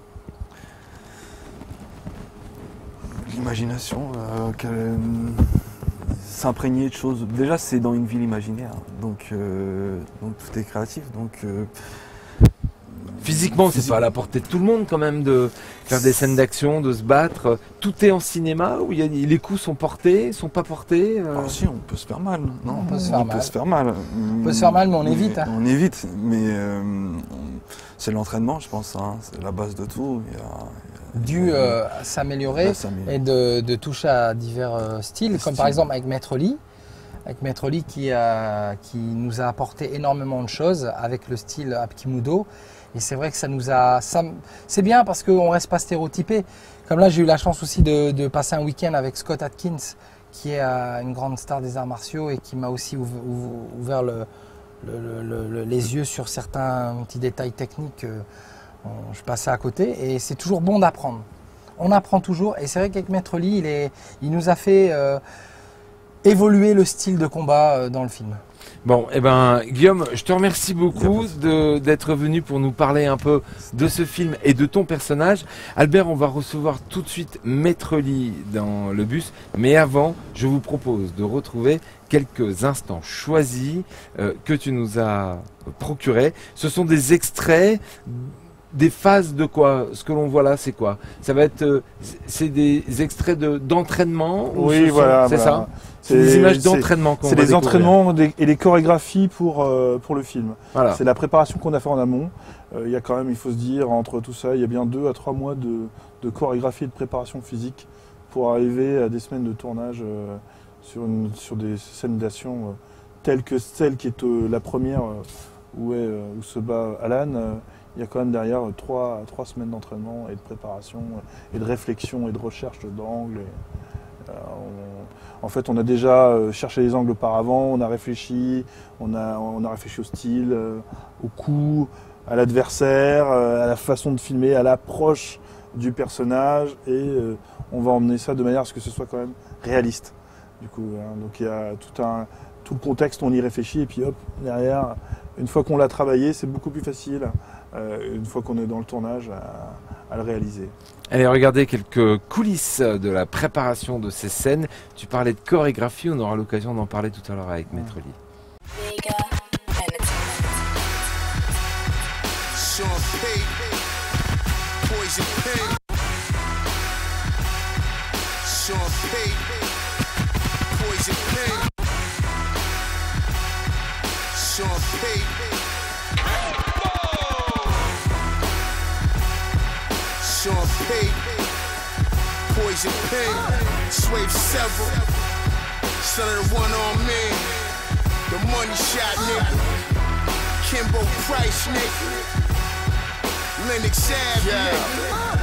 L'imagination, s'imprégner de choses. Déjà, c'est dans une ville imaginaire, donc tout est créatif. Physiquement, c'est pas à la portée de tout le monde quand même de faire des scènes d'action, de se battre. Tout est en cinéma où les coups sont portés, sont pas portés. Alors si, on peut se faire mal. Non, On peut se faire mal. On peut se faire mal, mais on évite. Hein. On évite, mais c'est l'entraînement, je pense. Hein. C'est la base de tout. Dû à s'améliorer et de toucher à divers styles, comme par exemple avec Maître Lee. Avec Maître Lee qui nous a apporté énormément de choses avec le style Hapkimudo. Et c'est vrai que c'est bien parce qu'on ne reste pas stéréotypé. Comme là, j'ai eu la chance aussi de passer un week-end avec Scott Atkins, qui est une grande star des arts martiaux et qui m'a aussi ouvert les yeux sur certains petits détails techniques. Je passais à côté et c'est toujours bon d'apprendre. On apprend toujours et c'est vrai qu'avec Maître Lee, il nous a fait évoluer le style de combat dans le film. Bon, Guillaume, je te remercie beaucoup d'être venu pour nous parler un peu de ce film et de ton personnage. Albert, on va recevoir tout de suite Maître Lee dans le bus, mais avant, je vous propose de retrouver quelques instants choisis que tu nous as procurés. Ce sont des extraits des phases de quoi? Ce que l'on voit là, c'est quoi? Ça va être, c'est des extraits d'entraînement? Oui, voilà. C'est ça? C'est des images d'entraînement qu'on va découvrir. C'est les entraînements et les chorégraphies pour le film. Voilà. C'est la préparation qu'on a fait en amont. Il y a quand même, il faut se dire, entre tout ça, il y a bien 2 à 3 mois de chorégraphie et de préparation physique pour arriver à des semaines de tournage sur des scènes d'action telles que celle qui est la première où se bat Alan. Il y a quand même derrière 3 semaines d'entraînement et de préparation et de réflexion et de recherche d'angles. En fait, on a déjà cherché les angles auparavant, on a réfléchi au style, au coup, à l'adversaire, à la façon de filmer, à l'approche du personnage et on va emmener ça de manière à ce que ce soit quand même réaliste. Du coup, hein. Donc il y a tout le contexte, on y réfléchit et puis hop, derrière, une fois qu'on l'a travaillé, c'est beaucoup plus facile, une fois qu'on est dans le tournage, à le réaliser. Allez, regardez quelques coulisses de la préparation de ces scènes. Tu parlais de chorégraphie, on aura l'occasion d'en parler tout à l'heure avec Maître Lee. Sean Payton, Poison Pen, Swave Several, son of the one-armed man, the money shot nigga, Kimbo Price nigga, Lennox Ave nigga,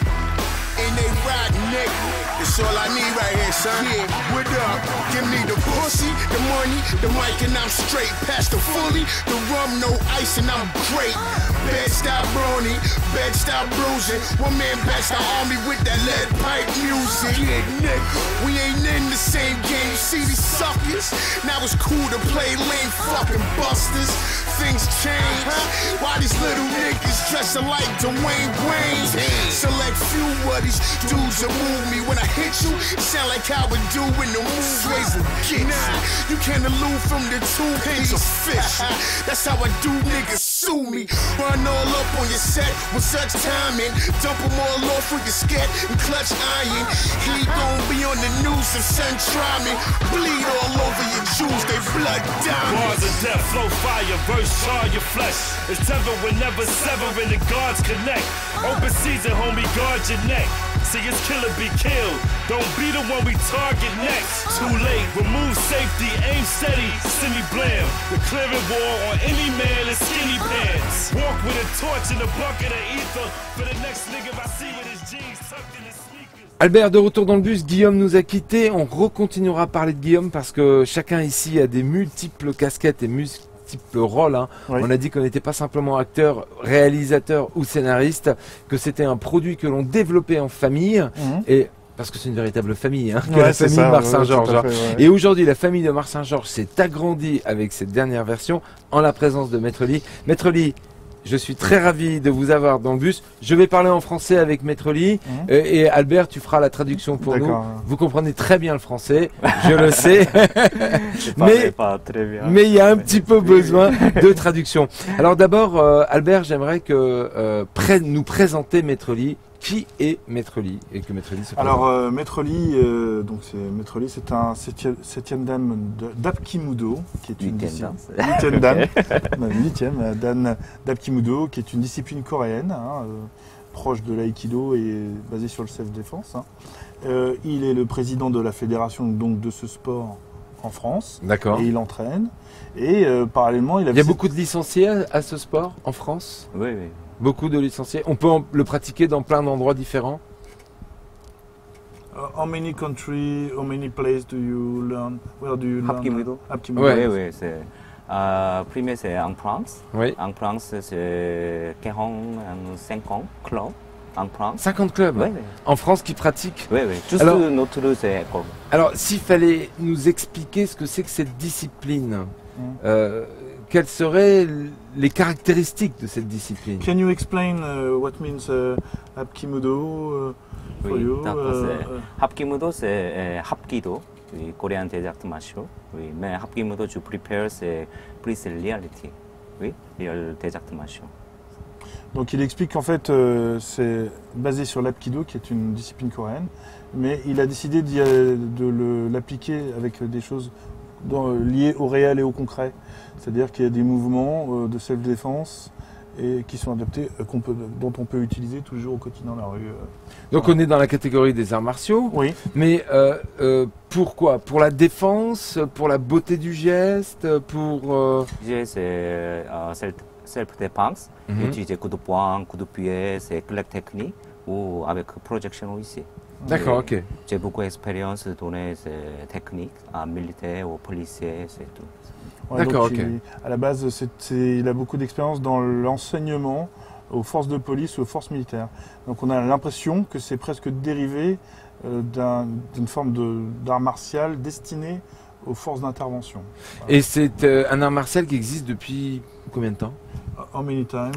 and they rock nigga. It's all I need right here, son. Yeah, what up? Give me the pussy, the money, the mic, and I'm straight. Pass the fully, the rum, no ice, and I'm great. Bed stop brony, bed stop bruising. One man best the army with that lead pipe music. Yeah, nigga, we ain't in the same game. You see these suckers? Now it's cool to play lame fucking busters. Things change. Why these little niggas dressing like Dwayne Wayne? Select few of these dudes that move me. When I hit you, it sound like how it do in the movies. Nah, you can't elude from the two-piece of fish. That's how I do, niggas sue me. Run all up on your set with such timing. Dump them all off with your scat and clutch iron. He gon' be on the news if son try me. Bleed all over your jewels, they blood diamonds. Bars of death, flow fire, verse char your flesh. It's never whenever severing the guards connect. Open season, homie, guard your neck. See his killer be killed. Don't be the one we target next. Too late, remove safety, aim steady, send me blam. The clearing war on any man in skinny pants. Walk with a torch and a bucket of ether for the next nigga I see with his jeans tucked in his sneakers. Albert, de retour dans le bus, Guillaume nous a quittés. On recontinuera à parler de Guillaume parce que chacun ici a des multiples casquettes et multiples rôles. Hein. Oui. On a dit qu'on n'était pas simplement acteur, réalisateur ou scénariste, que c'était un produit que l'on développait en famille. Et parce que c'est une véritable famille, hein, Ouais, la c'est famille ça, Marc ouais, Saint-Georges. tout à Hein. fait, ouais. Et aujourd'hui, la famille de Marc Saint-Georges s'est agrandie avec cette dernière version en la présence de Maître Lee. Maître Lee, je suis très ravi de vous avoir dans le bus. Je vais parler en français avec Maître Lee et Albert, tu feras la traduction pour nous. D'accord. Vous comprenez très bien le français, je le sais, Mais pas très bien. mais il y a un petit peu besoin de traduction. Alors d'abord, Albert, j'aimerais que nous présenter Maître Lee. Qui est Maître Lee et que Maître Lee se présente. Alors, Maître Lee, Maître Lee, c'est un septième dan d'Apkimudo, qui est une Huitième huitième dan, huitième dan d'Apkimudo, qui est une discipline coréenne, hein, proche de l'aïkido et basée sur le self-défense. Hein. Il est le président de la fédération donc de ce sport en France. D'accord. Et il entraîne. Et parallèlement, il y a beaucoup de licenciés à ce sport en France. Oui, oui. Beaucoup de licenciés. On peut le pratiquer dans plein d'endroits différents. How many countries, how many places do you learn? Where do you learn? Hapkimudo. Hapkimudo. Ouais. Oui, oui, c'est. Premier, c'est en France. Oui. En France, c'est 45 clubs en France. 50 clubs Oui, oui. en France qui pratiquent. Oui, oui. Juste Alors- notre c'est école. Alors, s'il fallait nous expliquer ce que c'est que cette discipline, quelles seraient les caractéristiques de cette discipline? Can you explain what means Hapkimudo for Oui, you? d'accord, c'est- Hapkimudo, c'est Hapkido, oui, coréen des arts martiaux. Oui, mais Hapkimudo, je prépare, c'est plus reality. Oui, réel des arts martiaux. Donc il explique qu'en fait c'est basé sur l'Apkido qui est une discipline coréenne, mais il a décidé l'appliquer avec des choses liées au réel et au concret. C'est-à-dire qu'il y a des mouvements de self-défense et qui sont adaptés, dont on peut utiliser tous les jours au quotidien dans la rue. Donc on est dans la catégorie des arts martiaux, Oui. mais pourquoi? Pour la défense, pour la beauté du geste, pour... C'est self-défense, utiliser coup de poing, coup de pied, c'est quelques techniques ou avec projection aussi. D'accord, ok. J'ai beaucoup d'expérience donner ces techniques à militaires ou policiers, c'est tout. Ouais, D'accord, donc ok. À la base, il a beaucoup d'expérience dans l'enseignement aux forces de police ou aux forces militaires. Donc on a l'impression que c'est presque dérivé d'une forme d'art martial destiné aux forces d'intervention. Voilà. Et c'est un art martial qui existe depuis combien de temps? How many time?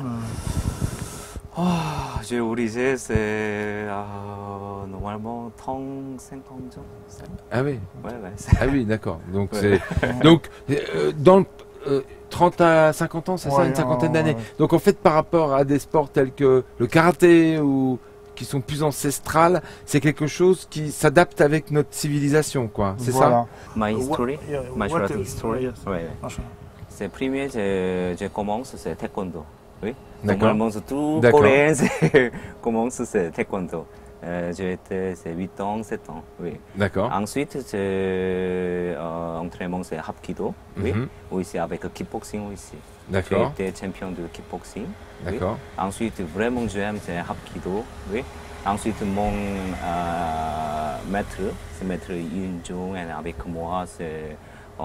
J'ai origine, c'est normalement 35 ans. Ah oui. Ouais. Ah oui, d'accord. Donc Ouais. donc dans le 30 à 50 ans, c'est ça, Ouais, une cinquantaine d'années. ouais. Donc en fait, par rapport à des sports tels que le karaté ou qui sont plus ancestrales, c'est quelque chose qui s'adapte avec notre civilisation, quoi. C'est Voilà. My history, What- yeah, martial what- art history. yes. Ouais. Machin. C'est premier, j'ai commencé c'est taekwondo. Oui. D'accord. Normalement, tout D'accord. coréen commence c'est taekwondo. J'ai été c'est 8 ans, 7 ans. Oui. ça? D'accord. Ensuite, j'ai entraînement c'est hapkido. Oui. Mhm. Aussi avec kickboxing aussi. J'ai D'accord. été champion de kickboxing. Oui. D'accord. Ensuite, vraiment j'aime c'est hapkido. Oui. Ensuite, mon maître, c'est maître Yoon Jung, et avec moi, c'est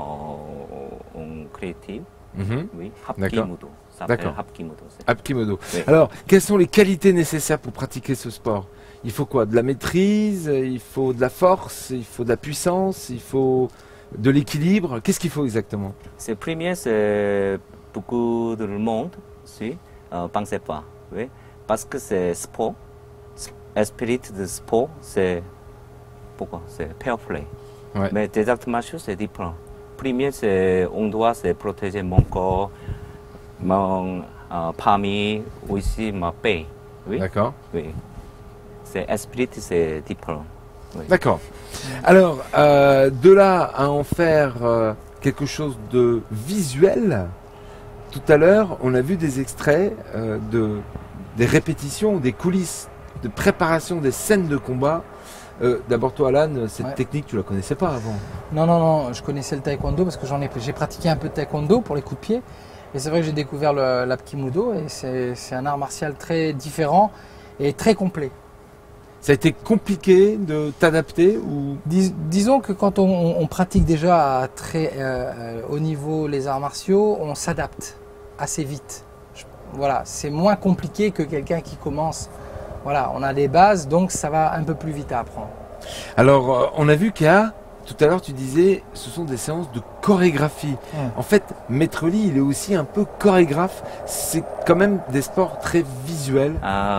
on créatif. Mhm. Oui, D'accord. hapkimudo. Ça s'appelle D'accord. hapkimudo. Apkimodo. Oui. Alors, quelles sont les qualités nécessaires pour pratiquer ce sport? Il faut quoi? De la maîtrise, il faut de la force, il faut de la puissance, il faut de l'équilibre. Qu'est-ce qu'il faut exactement? C'est premier, c'est beaucoup de monde, si, pensez pas. Oui, parce que c'est sport. Esprit de sport, c'est pourquoi? C'est fair play. Ouais. Mais des actes martiaux, c'est différent. Premier, c'est on doit se protéger mon corps, mon famille, aussi ma paix. Oui. D'accord. Oui. C'est esprit, c'est différent. Oui. D'accord. Alors, de là à en faire quelque chose de visuel, tout à l'heure, on a vu des extraits des répétitions, des coulisses de préparation des scènes de combat. D'abord, toi, Alan, cette Ouais. technique, tu la connaissais pas avant? Non, je connaissais le taekwondo parce que j'ai pratiqué un peu de taekwondo pour les coups de pied. Et c'est vrai que j'ai découvert l'apkimudo et c'est un art martial très différent et très complet. Ça a été compliqué de t'adapter ou... Disons que quand on pratique déjà à très haut niveau les arts martiaux, on s'adapte assez vite. Voilà, c'est moins compliqué que quelqu'un qui commence. Voilà, on a des bases, donc ça va un peu plus vite à apprendre. Alors, on a vu qu'il y a, tout à l'heure, tu disais, ce sont des séances de chorégraphie. En fait, Maître Lee, il est aussi un peu chorégraphe. C'est quand même des sports très visuels.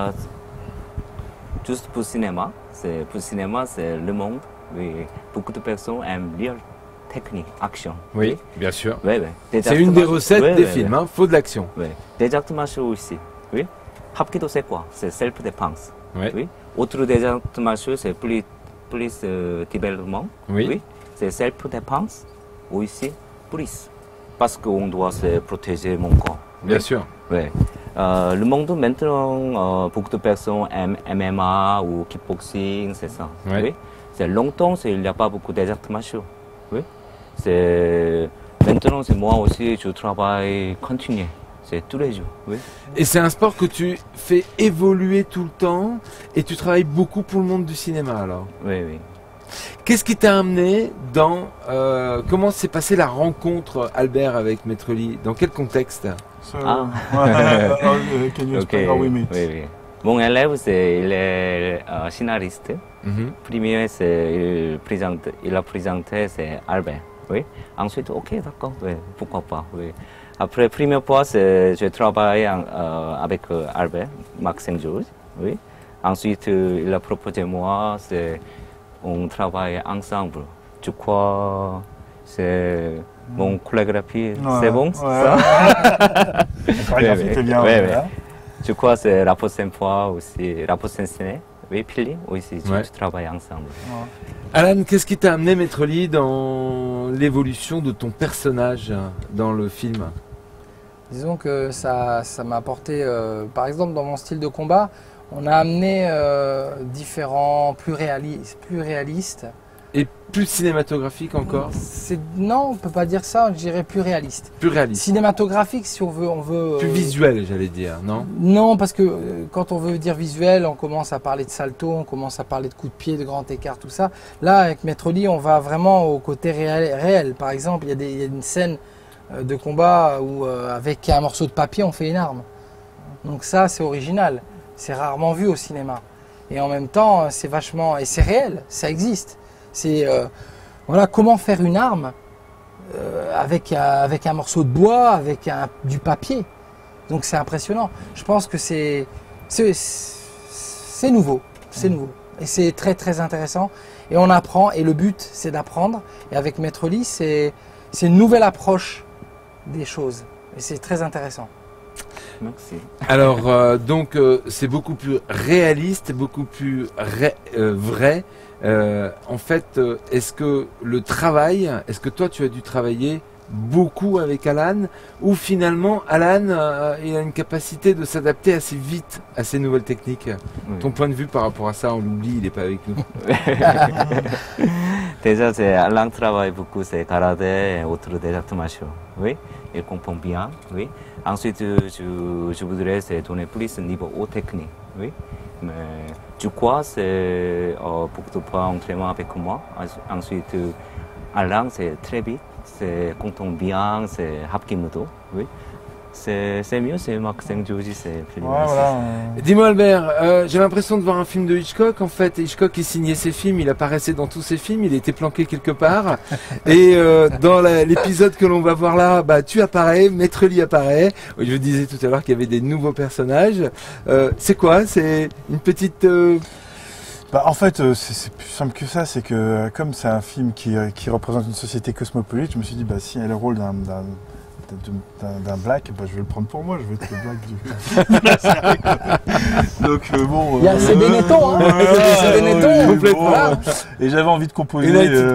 Juste pour cinéma, c'est le monde. Oui. Beaucoup de personnes aiment bien technique, action. bien sûr. Oui, oui. C'est une des recettes des films, hein. Faut de l'action. Oui. Des actes martiaux aussi. Oui. Hapkido, c'est quoi? C'est self-défense. Ouais. Oui. Autre des actes martiaux, c'est plus développement. Oui. C'est self-défense aussi, plus. Parce qu'on doit se protéger mon corps. Bien sûr. Oui. Le monde maintenant, beaucoup de personnes aiment MMA ou kickboxing, c'est ça. Ouais. Oui. C'est longtemps, il n'y a pas beaucoup d'arts martiaux. Oui. Maintenant, c'est moi aussi, je travaille continu. C'est tous les jours. Oui. Et c'est un sport que tu fais évoluer tout le temps et tu travailles beaucoup pour le monde du cinéma alors. Oui, oui. Qu'est-ce qui t'a amené dans... comment s'est passée la rencontre, Albert, avec Maître Lee? Dans quel contexte? So, Ah. can you explain how we meet? Oui, oui. Mon élève, il est scénariste. Mhm. Premier, il a présenté, c'est Albert. Oui. Ensuite, ok, d'accord, oui, pourquoi pas. Oui. Après, première fois, je travaille avec Albert, Marc Saint-Georges. Oui. Ensuite, il a proposé moi, on travaille ensemble. Je crois c'est mon chorégraphie, c'est bon ça? La chorégraphie Oui, était bien. oui, voilà. Je crois que c'est la prochaine fois aussi, la prochaine scène. Oui, Pili, aussi, Ouais. je travaille ensemble. Alan, qu'est-ce qui t'a amené, Maître Lee, dans l'évolution de ton personnage dans le film? Disons que ça m'a apporté, par exemple dans mon style de combat, on a amené différents, plus réalistes. Et plus cinématographique encore? Non, on peut pas dire ça, je dirais plus réaliste. Plus réaliste? Cinématographique si on veut. Plus visuel, j'allais dire, non? Non, parce que quand on veut dire visuel, on commence à parler de salto, on commence à parler de coups de pied, de grand écart, tout ça. Là, avec Maître Lee, on va vraiment au côté réel. Par exemple, il y a une scène de combat où avec un morceau de papier, on fait une arme. Donc ça, c'est original. C'est rarement vu au cinéma. Et en même temps, c'est vachement... Et c'est réel, ça existe. C'est... voilà, comment faire une arme avec un morceau de bois, avec du papier. Donc c'est impressionnant. Je pense que c'est nouveau. C'est nouveau. Et c'est très très intéressant. Et on apprend, et le but c'est d'apprendre. Et avec Maître Lee, c'est une nouvelle approche des choses. Et c'est très intéressant. Merci. Alors, donc, c'est beaucoup plus réaliste, beaucoup plus vrai. En fait, est-ce que toi tu as dû travailler beaucoup avec Alan, ou finalement Alan il a une capacité de s'adapter assez vite à ces nouvelles techniques? Oui. Ton point de vue par rapport à ça, on l'oublie, il n'est pas avec nous. Déjà, Alain travaille beaucoup, c'est karaté et autres des arts martiaux. Oui, il comprend bien. Oui. Ensuite, je voudrais donner plus niveau haut technique. Oui. Mais je crois que c'est beaucoup de points d'entraînement avec moi. Ensuite, Alain, c'est très vite, c'est comprend bien, c'est Hapkimudo. Oui. C'est mieux, c'est Maxime Joji, c'est plus Voilà. Dis-moi Albert, j'ai l'impression de voir un film de Hitchcock en fait. Hitchcock il signait ses films, il apparaissait dans tous ses films, il était planqué quelque part. Et dans l'épisode que l'on va voir là, bah tu apparais, Maître Lee apparaît. Je vous disais tout à l'heure qu'il y avait des nouveaux personnages. C'est quoi? C'est une petite... Bah, en fait, c'est plus simple que ça. C'est que comme c'est un film qui représente une société cosmopolite, je me suis dit, bah si elle a le rôle d'un black, bah, je vais le prendre pour moi, je vais être le black du... Donc bon... C'est Benetton, hein. C'est Benetton, complètement. Voilà. Et j'avais envie de composer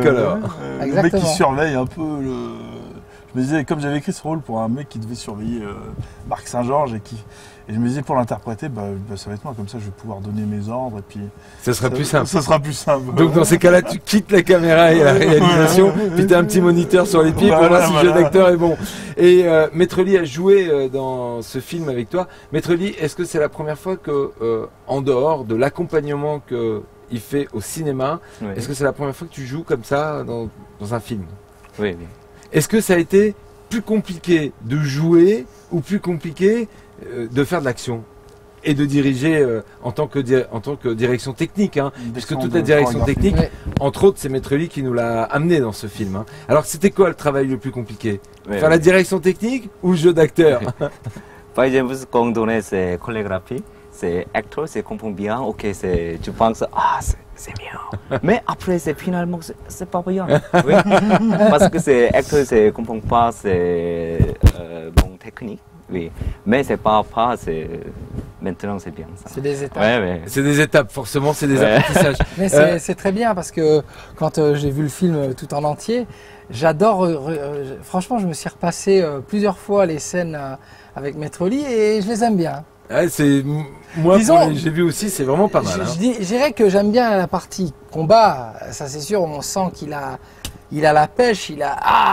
le mec qui surveille un peu le... Je me disais, comme j'avais écrit ce rôle pour un mec qui devait surveiller Marc Saint-Georges, et je me disais, pour l'interpréter, bah, ça va être moi, comme ça je vais pouvoir donner mes ordres, et puis... Ça sera plus simple. Ça sera plus simple. Donc dans ces cas-là, tu quittes la caméra et la réalisation, puis tu as un petit moniteur sur les pieds pour voir si le jeu d'acteur est bon. Et Maître Lee a joué dans ce film avec toi. Maître Lee, est-ce que c'est la première fois que, en dehors de l'accompagnement qu'il fait au cinéma, Oui. est-ce que c'est la première fois que tu joues comme ça dans un film? Oui, oui. Est-ce que ça a été plus compliqué de jouer ou plus compliqué de faire de l'action et de diriger en tant que direction technique, hein, puisque toute la direction technique, entre autres, c'est Maître Lee qui nous l'a amené dans ce film. Hein. Alors, c'était quoi le travail le plus compliqué? Faire la direction technique ou le jeu d'acteur? Par exemple, ce qu'on donne, c'est chorégraphie, c'est acteur, c'est comprend bien, ok, tu penses, c'est bien. Mais après, finalement, c'est pas bien. Oui. Parce que c'est acteur, c'est comprend pas, c'est bon technique. Oui, mais c'est pas maintenant c'est bien ça. C'est des étapes. Ouais. C'est des étapes, forcément, c'est des apprentissages. Mais c'est très bien parce que quand j'ai vu le film tout en entier, j'adore. Franchement, je me suis repassé plusieurs fois les scènes avec Maître Lee et je les aime bien. Ouais, moi, j'ai vu aussi, c'est vraiment pas mal. Je dirais que j'aime bien la partie combat, ça c'est sûr, on sent qu'il a la pêche, il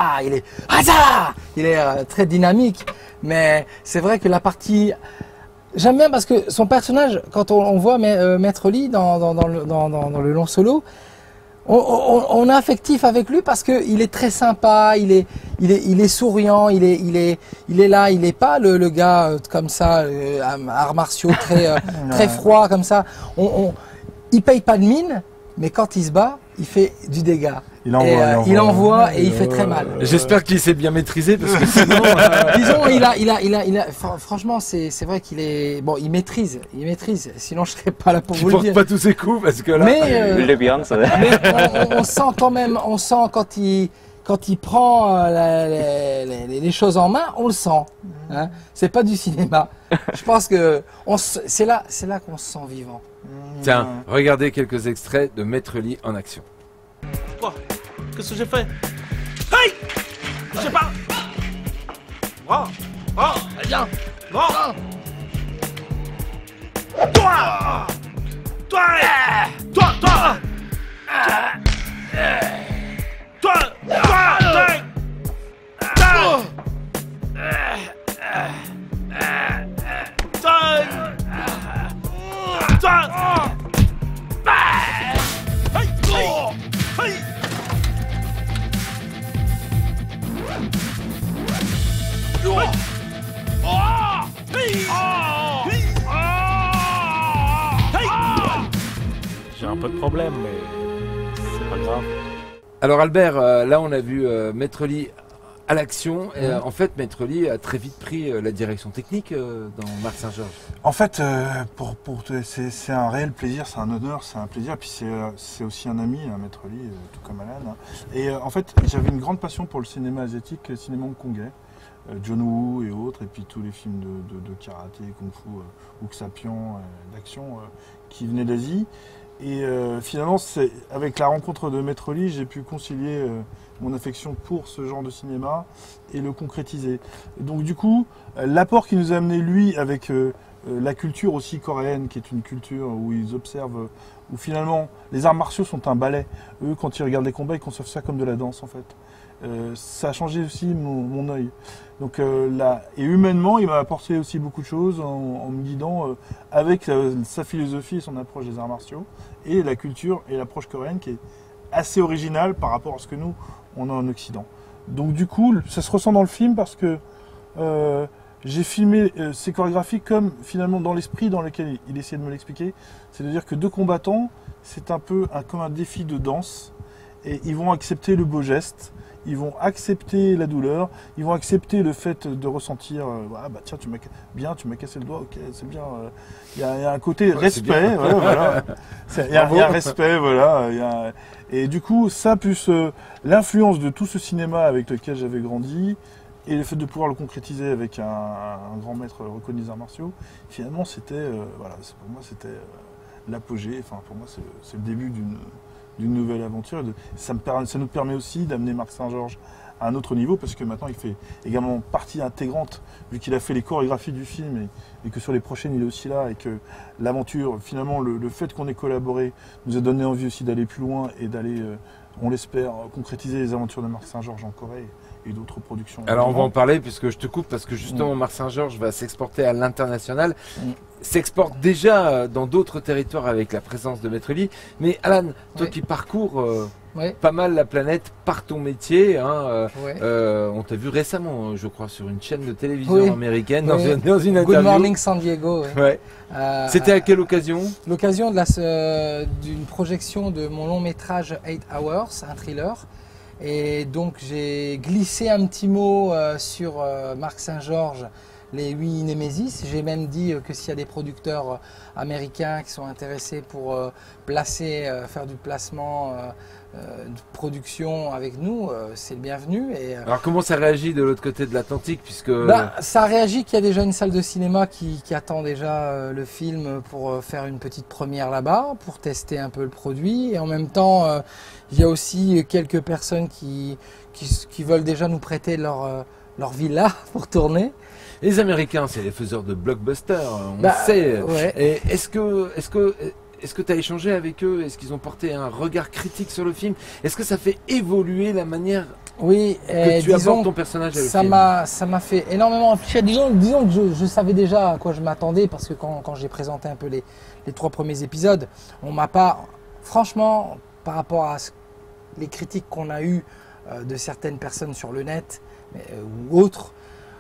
est très dynamique. Mais c'est vrai que la partie... J'aime bien parce que son personnage, quand on voit Maître Lee dans le long solo, on est affectif avec lui parce qu'il est très sympa, il est souriant, il est là, il n'est pas le gars comme ça, arts martiaux très froid comme ça. Il paye pas de mine, mais quand il se bat, il fait du dégât. Il envoie et il fait très mal. J'espère qu'il s'est bien maîtrisé parce que sinon... Disons, franchement, c'est vrai qu'il est... Bon, il maîtrise. Sinon, je ne serais pas là pour vous le dire. Il porte pas tous ses coups parce que là... il est bien, ça. Mais on sent quand même, quand il prend les choses en main, on le sent. Hein. C'est pas du cinéma. Je pense que c'est là qu'on se sent vivant. Tiens, regardez quelques extraits de Maître Lee en action. Quoi? Qu'est-ce que j'ai fait? Hey! Je sais pas! Viens! Non! Toi! peu de problème, mais c'est pas grave. Alors Albert, là on a vu Maître Lee à l'action. Et, en fait, Maître Lee a très vite pris la direction technique dans Marc Saint-Georges. En fait, c'est un réel plaisir, c'est un honneur, c'est un plaisir. Et puis c'est aussi un ami, Maître Lee, tout comme Alan. Et en fait, j'avais une grande passion pour le cinéma asiatique, le cinéma hongkongais. John Woo et autres, et puis tous les films de karaté, kung-fu, Uksapion, d'action qui venaient d'Asie. Et finalement, avec la rencontre de Maître Lee, j'ai pu concilier mon affection pour ce genre de cinéma et le concrétiser. Et donc du coup, l'apport qu'il nous a amené lui avec la culture aussi coréenne, qui est une culture où ils observent, où finalement les arts martiaux sont un ballet. Eux, quand ils regardent les combats, ils conçoivent ça comme de la danse en fait. Ça a changé aussi mon œil. Donc et humainement, il m'a apporté aussi beaucoup de choses en me guidant avec sa philosophie et son approche des arts martiaux et la culture et l'approche coréenne qui est assez originale par rapport à ce que nous on a en Occident. Donc du coup, ça se ressent dans le film parce que j'ai filmé ces chorégraphies comme finalement dans l'esprit dans lequel il essayait de me l'expliquer. C'est-à-dire que deux combattants, c'est un peu comme un défi de danse et ils vont accepter le beau geste. Ils vont accepter la douleur, ils vont accepter le fait de ressentir ah bah tiens tu m'as cassé le doigt, ok c'est bien. Il y a un côté respect, voilà. Il y a un respect, voilà. Et du coup ça plus l'influence de tout ce cinéma avec lequel j'avais grandi et le fait de pouvoir le concrétiser avec un grand maître reconnu des arts martiaux, finalement c'était pour moi c'était l'apogée. Enfin pour moi c'est le début d'une nouvelle aventure. Ça nous permet aussi d'amener Marc Saint-Georges à un autre niveau parce que maintenant il fait également partie intégrante vu qu'il a fait les chorégraphies du film et que sur les prochaines il est aussi là et que l'aventure, finalement le fait qu'on ait collaboré nous a donné envie aussi d'aller plus loin et d'aller, on l'espère, concrétiser les aventures de Marc Saint-Georges en Corée et d'autres productions. Alors on va en parler puisque je te coupe parce que justement Marc Saint-Georges va s'exporter à l'international, s'exporte déjà dans d'autres territoires avec la présence de Maître Lee. Mais Alan, toi qui parcours pas mal la planète par ton métier, on t'a vu récemment, je crois, sur une chaîne de télévision américaine dans une interview. Good Morning San Diego. C'était à quelle occasion? L'occasion d'une projection de mon long métrage 8 Hours, un thriller. Et donc j'ai glissé un petit mot sur Marc Saint-Georges, les 8 Némésis. J'ai même dit que s'il y a des producteurs américains qui sont intéressés pour faire du placement de production avec nous, c'est le bienvenu. Alors comment ça réagit de l'autre côté de l'Atlantique puisque... Ça réagit qu'il y a déjà une salle de cinéma qui attend déjà le film pour faire une petite première là-bas, pour tester un peu le produit. Et en même temps, il y a aussi quelques personnes qui veulent déjà nous prêter leur villa pour tourner. Les Américains, c'est les faiseurs de blockbusters, on sait. Et est-ce que tu as échangé avec eux? Est-ce qu'ils ont porté un regard critique sur le film? Est-ce que ça fait évoluer la manière que tu abordes ton personnage à le film? Ça m'a fait énormément réfléchir. Disons que je savais déjà à quoi je m'attendais parce que quand j'ai présenté un peu les 3 premiers épisodes, on m'a pas... Franchement, par rapport à les critiques qu'on a eues de certaines personnes sur le net ou autres,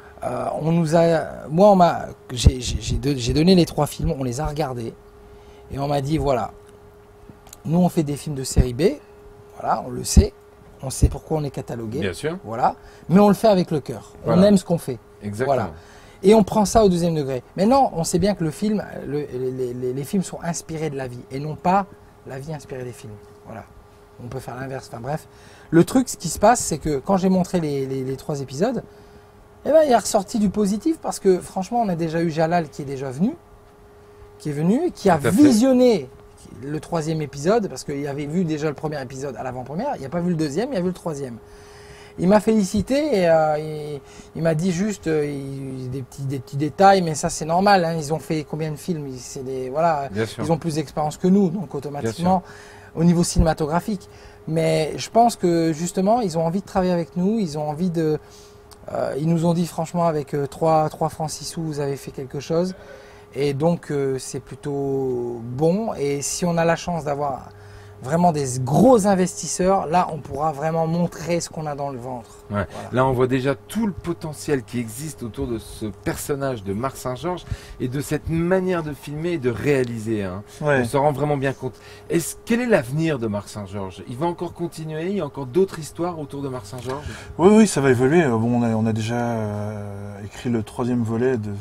j'ai donné les 3 films, on les a regardés et on m'a dit voilà, nous on fait des films de série B, voilà, on le sait, on sait pourquoi on est catalogué, bien sûr, voilà, mais on le fait avec le cœur, on aime ce qu'on fait, exactement. Voilà. Et on prend ça au 2e degré. Mais non, on sait bien que le film, les films sont inspirés de la vie et non pas la vie inspirée des films, voilà. On peut faire l'inverse, enfin bref. Le truc, ce qui se passe, c'est que quand j'ai montré les 3 épisodes, il est ressorti du positif parce que franchement, on a déjà eu Jalal qui est venu, qui a visionné le 3e épisode parce qu'il avait vu déjà le 1er épisode à l'avant-première, il n'a pas vu le 2e, il a vu le 3e. Il m'a félicité et il m'a dit juste des petits détails, mais ça c'est normal, hein, ils ont fait combien de films, ils ont plus d'expérience que nous, donc automatiquement au niveau cinématographique. Mais je pense que justement, ils ont envie de travailler avec nous, ils ont envie de... ils nous ont dit franchement avec 3 francs 6 sous, vous avez fait quelque chose. Et donc c'est plutôt bon. Et si on a la chance d'avoir vraiment des gros investisseurs, là on pourra vraiment montrer ce qu'on a dans le ventre. Ouais. Voilà. Là, on voit déjà tout le potentiel qui existe autour de ce personnage de Marc Saint-Georges et de cette manière de filmer et de réaliser. Hein. Ouais. On se rend vraiment bien compte. Quel est l'avenir de Marc Saint-Georges? Il va encore continuer? Il y a encore d'autres histoires autour de Marc Saint-Georges? Oui, oui, ça va évoluer. Bon, on a déjà écrit le 3e volet du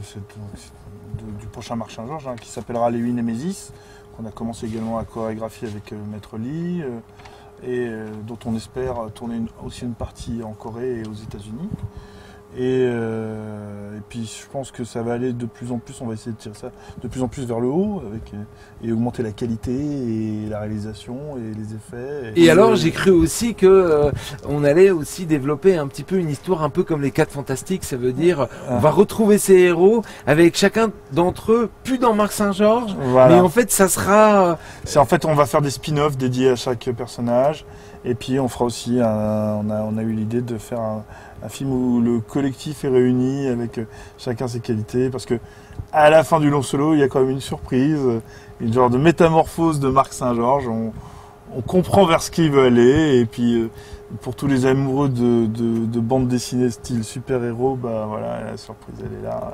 prochain Marc Saint-Georges, hein, qui s'appellera Les 8 Némésis, qu'on a commencé également à chorégraphier avec Maître Lee, et dont on espère tourner aussi une partie en Corée et aux États-Unis. Et puis je pense que ça va aller de plus en plus, on va essayer de tirer ça de plus en plus vers le haut et augmenter la qualité et la réalisation et les effets. Et alors j'ai cru aussi que on allait aussi développer un petit peu une histoire un peu comme les 4 Fantastiques, ça veut dire on va retrouver ces héros avec chacun d'entre eux plus dans Marc Saint-Georges, voilà. Mais en fait ça sera... En fait on va faire des spin-offs dédiés à chaque personnage et puis on fera aussi, on a eu l'idée de faire un film où le collectif est réuni avec chacun ses qualités, parce que à la fin du long solo, il y a quand même une surprise, une genre de métamorphose de Marc Saint-Georges. On comprend vers ce qu'il veut aller, et puis pour tous les amoureux de bande dessinée style super-héros, bah voilà, la surprise elle est là.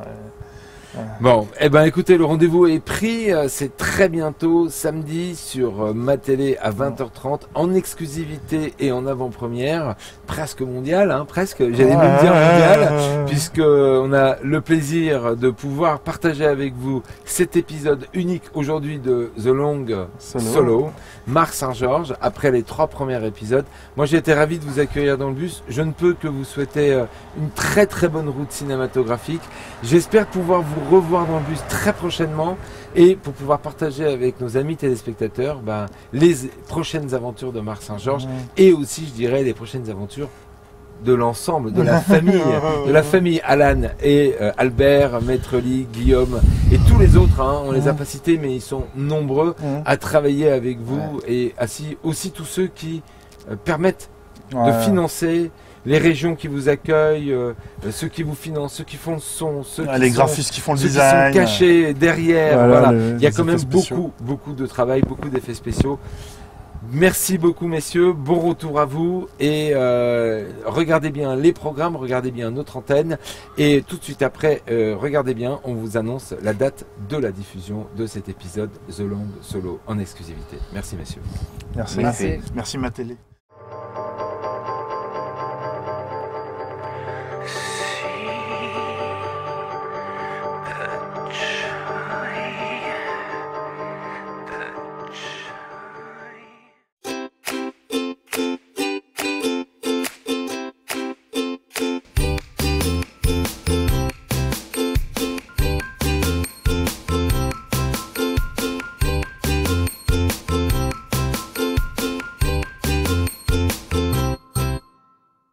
Bon, eh ben écoutez, le rendez-vous est pris, c'est très bientôt, samedi sur ma télé à 20h30, en exclusivité et en avant-première, presque mondiale, hein, presque, j'allais même dire mondiale, puisque on a le plaisir de pouvoir partager avec vous cet épisode unique aujourd'hui de The Long Solo, Marc Saint-Georges, après les 3 premiers épisodes. Moi j'ai été ravi de vous accueillir dans le bus, je ne peux que vous souhaiter une très très bonne route cinématographique. J'espère pouvoir vous revoir dans le bus très prochainement et pour pouvoir partager avec nos amis téléspectateurs les prochaines aventures de Marc Saint-Georges et aussi je dirais les prochaines aventures de l'ensemble, de la famille Alan et Albert, Maître Lee, Guillaume et tous les autres, hein, on les a pas cités mais ils sont nombreux à travailler avec vous et aussi tous ceux qui permettent de financer les régions qui vous accueillent, ceux qui vous financent, ceux qui font le son, les graphistes qui font le design, qui sont cachés derrière. Voilà. Il y a quand même beaucoup de travail, beaucoup d'effets spéciaux. Merci beaucoup messieurs, bon retour à vous et regardez bien les programmes, regardez bien notre antenne et tout de suite après, regardez bien, on vous annonce la date de la diffusion de cet épisode The Long Solo en exclusivité. Merci messieurs. Merci ma télé.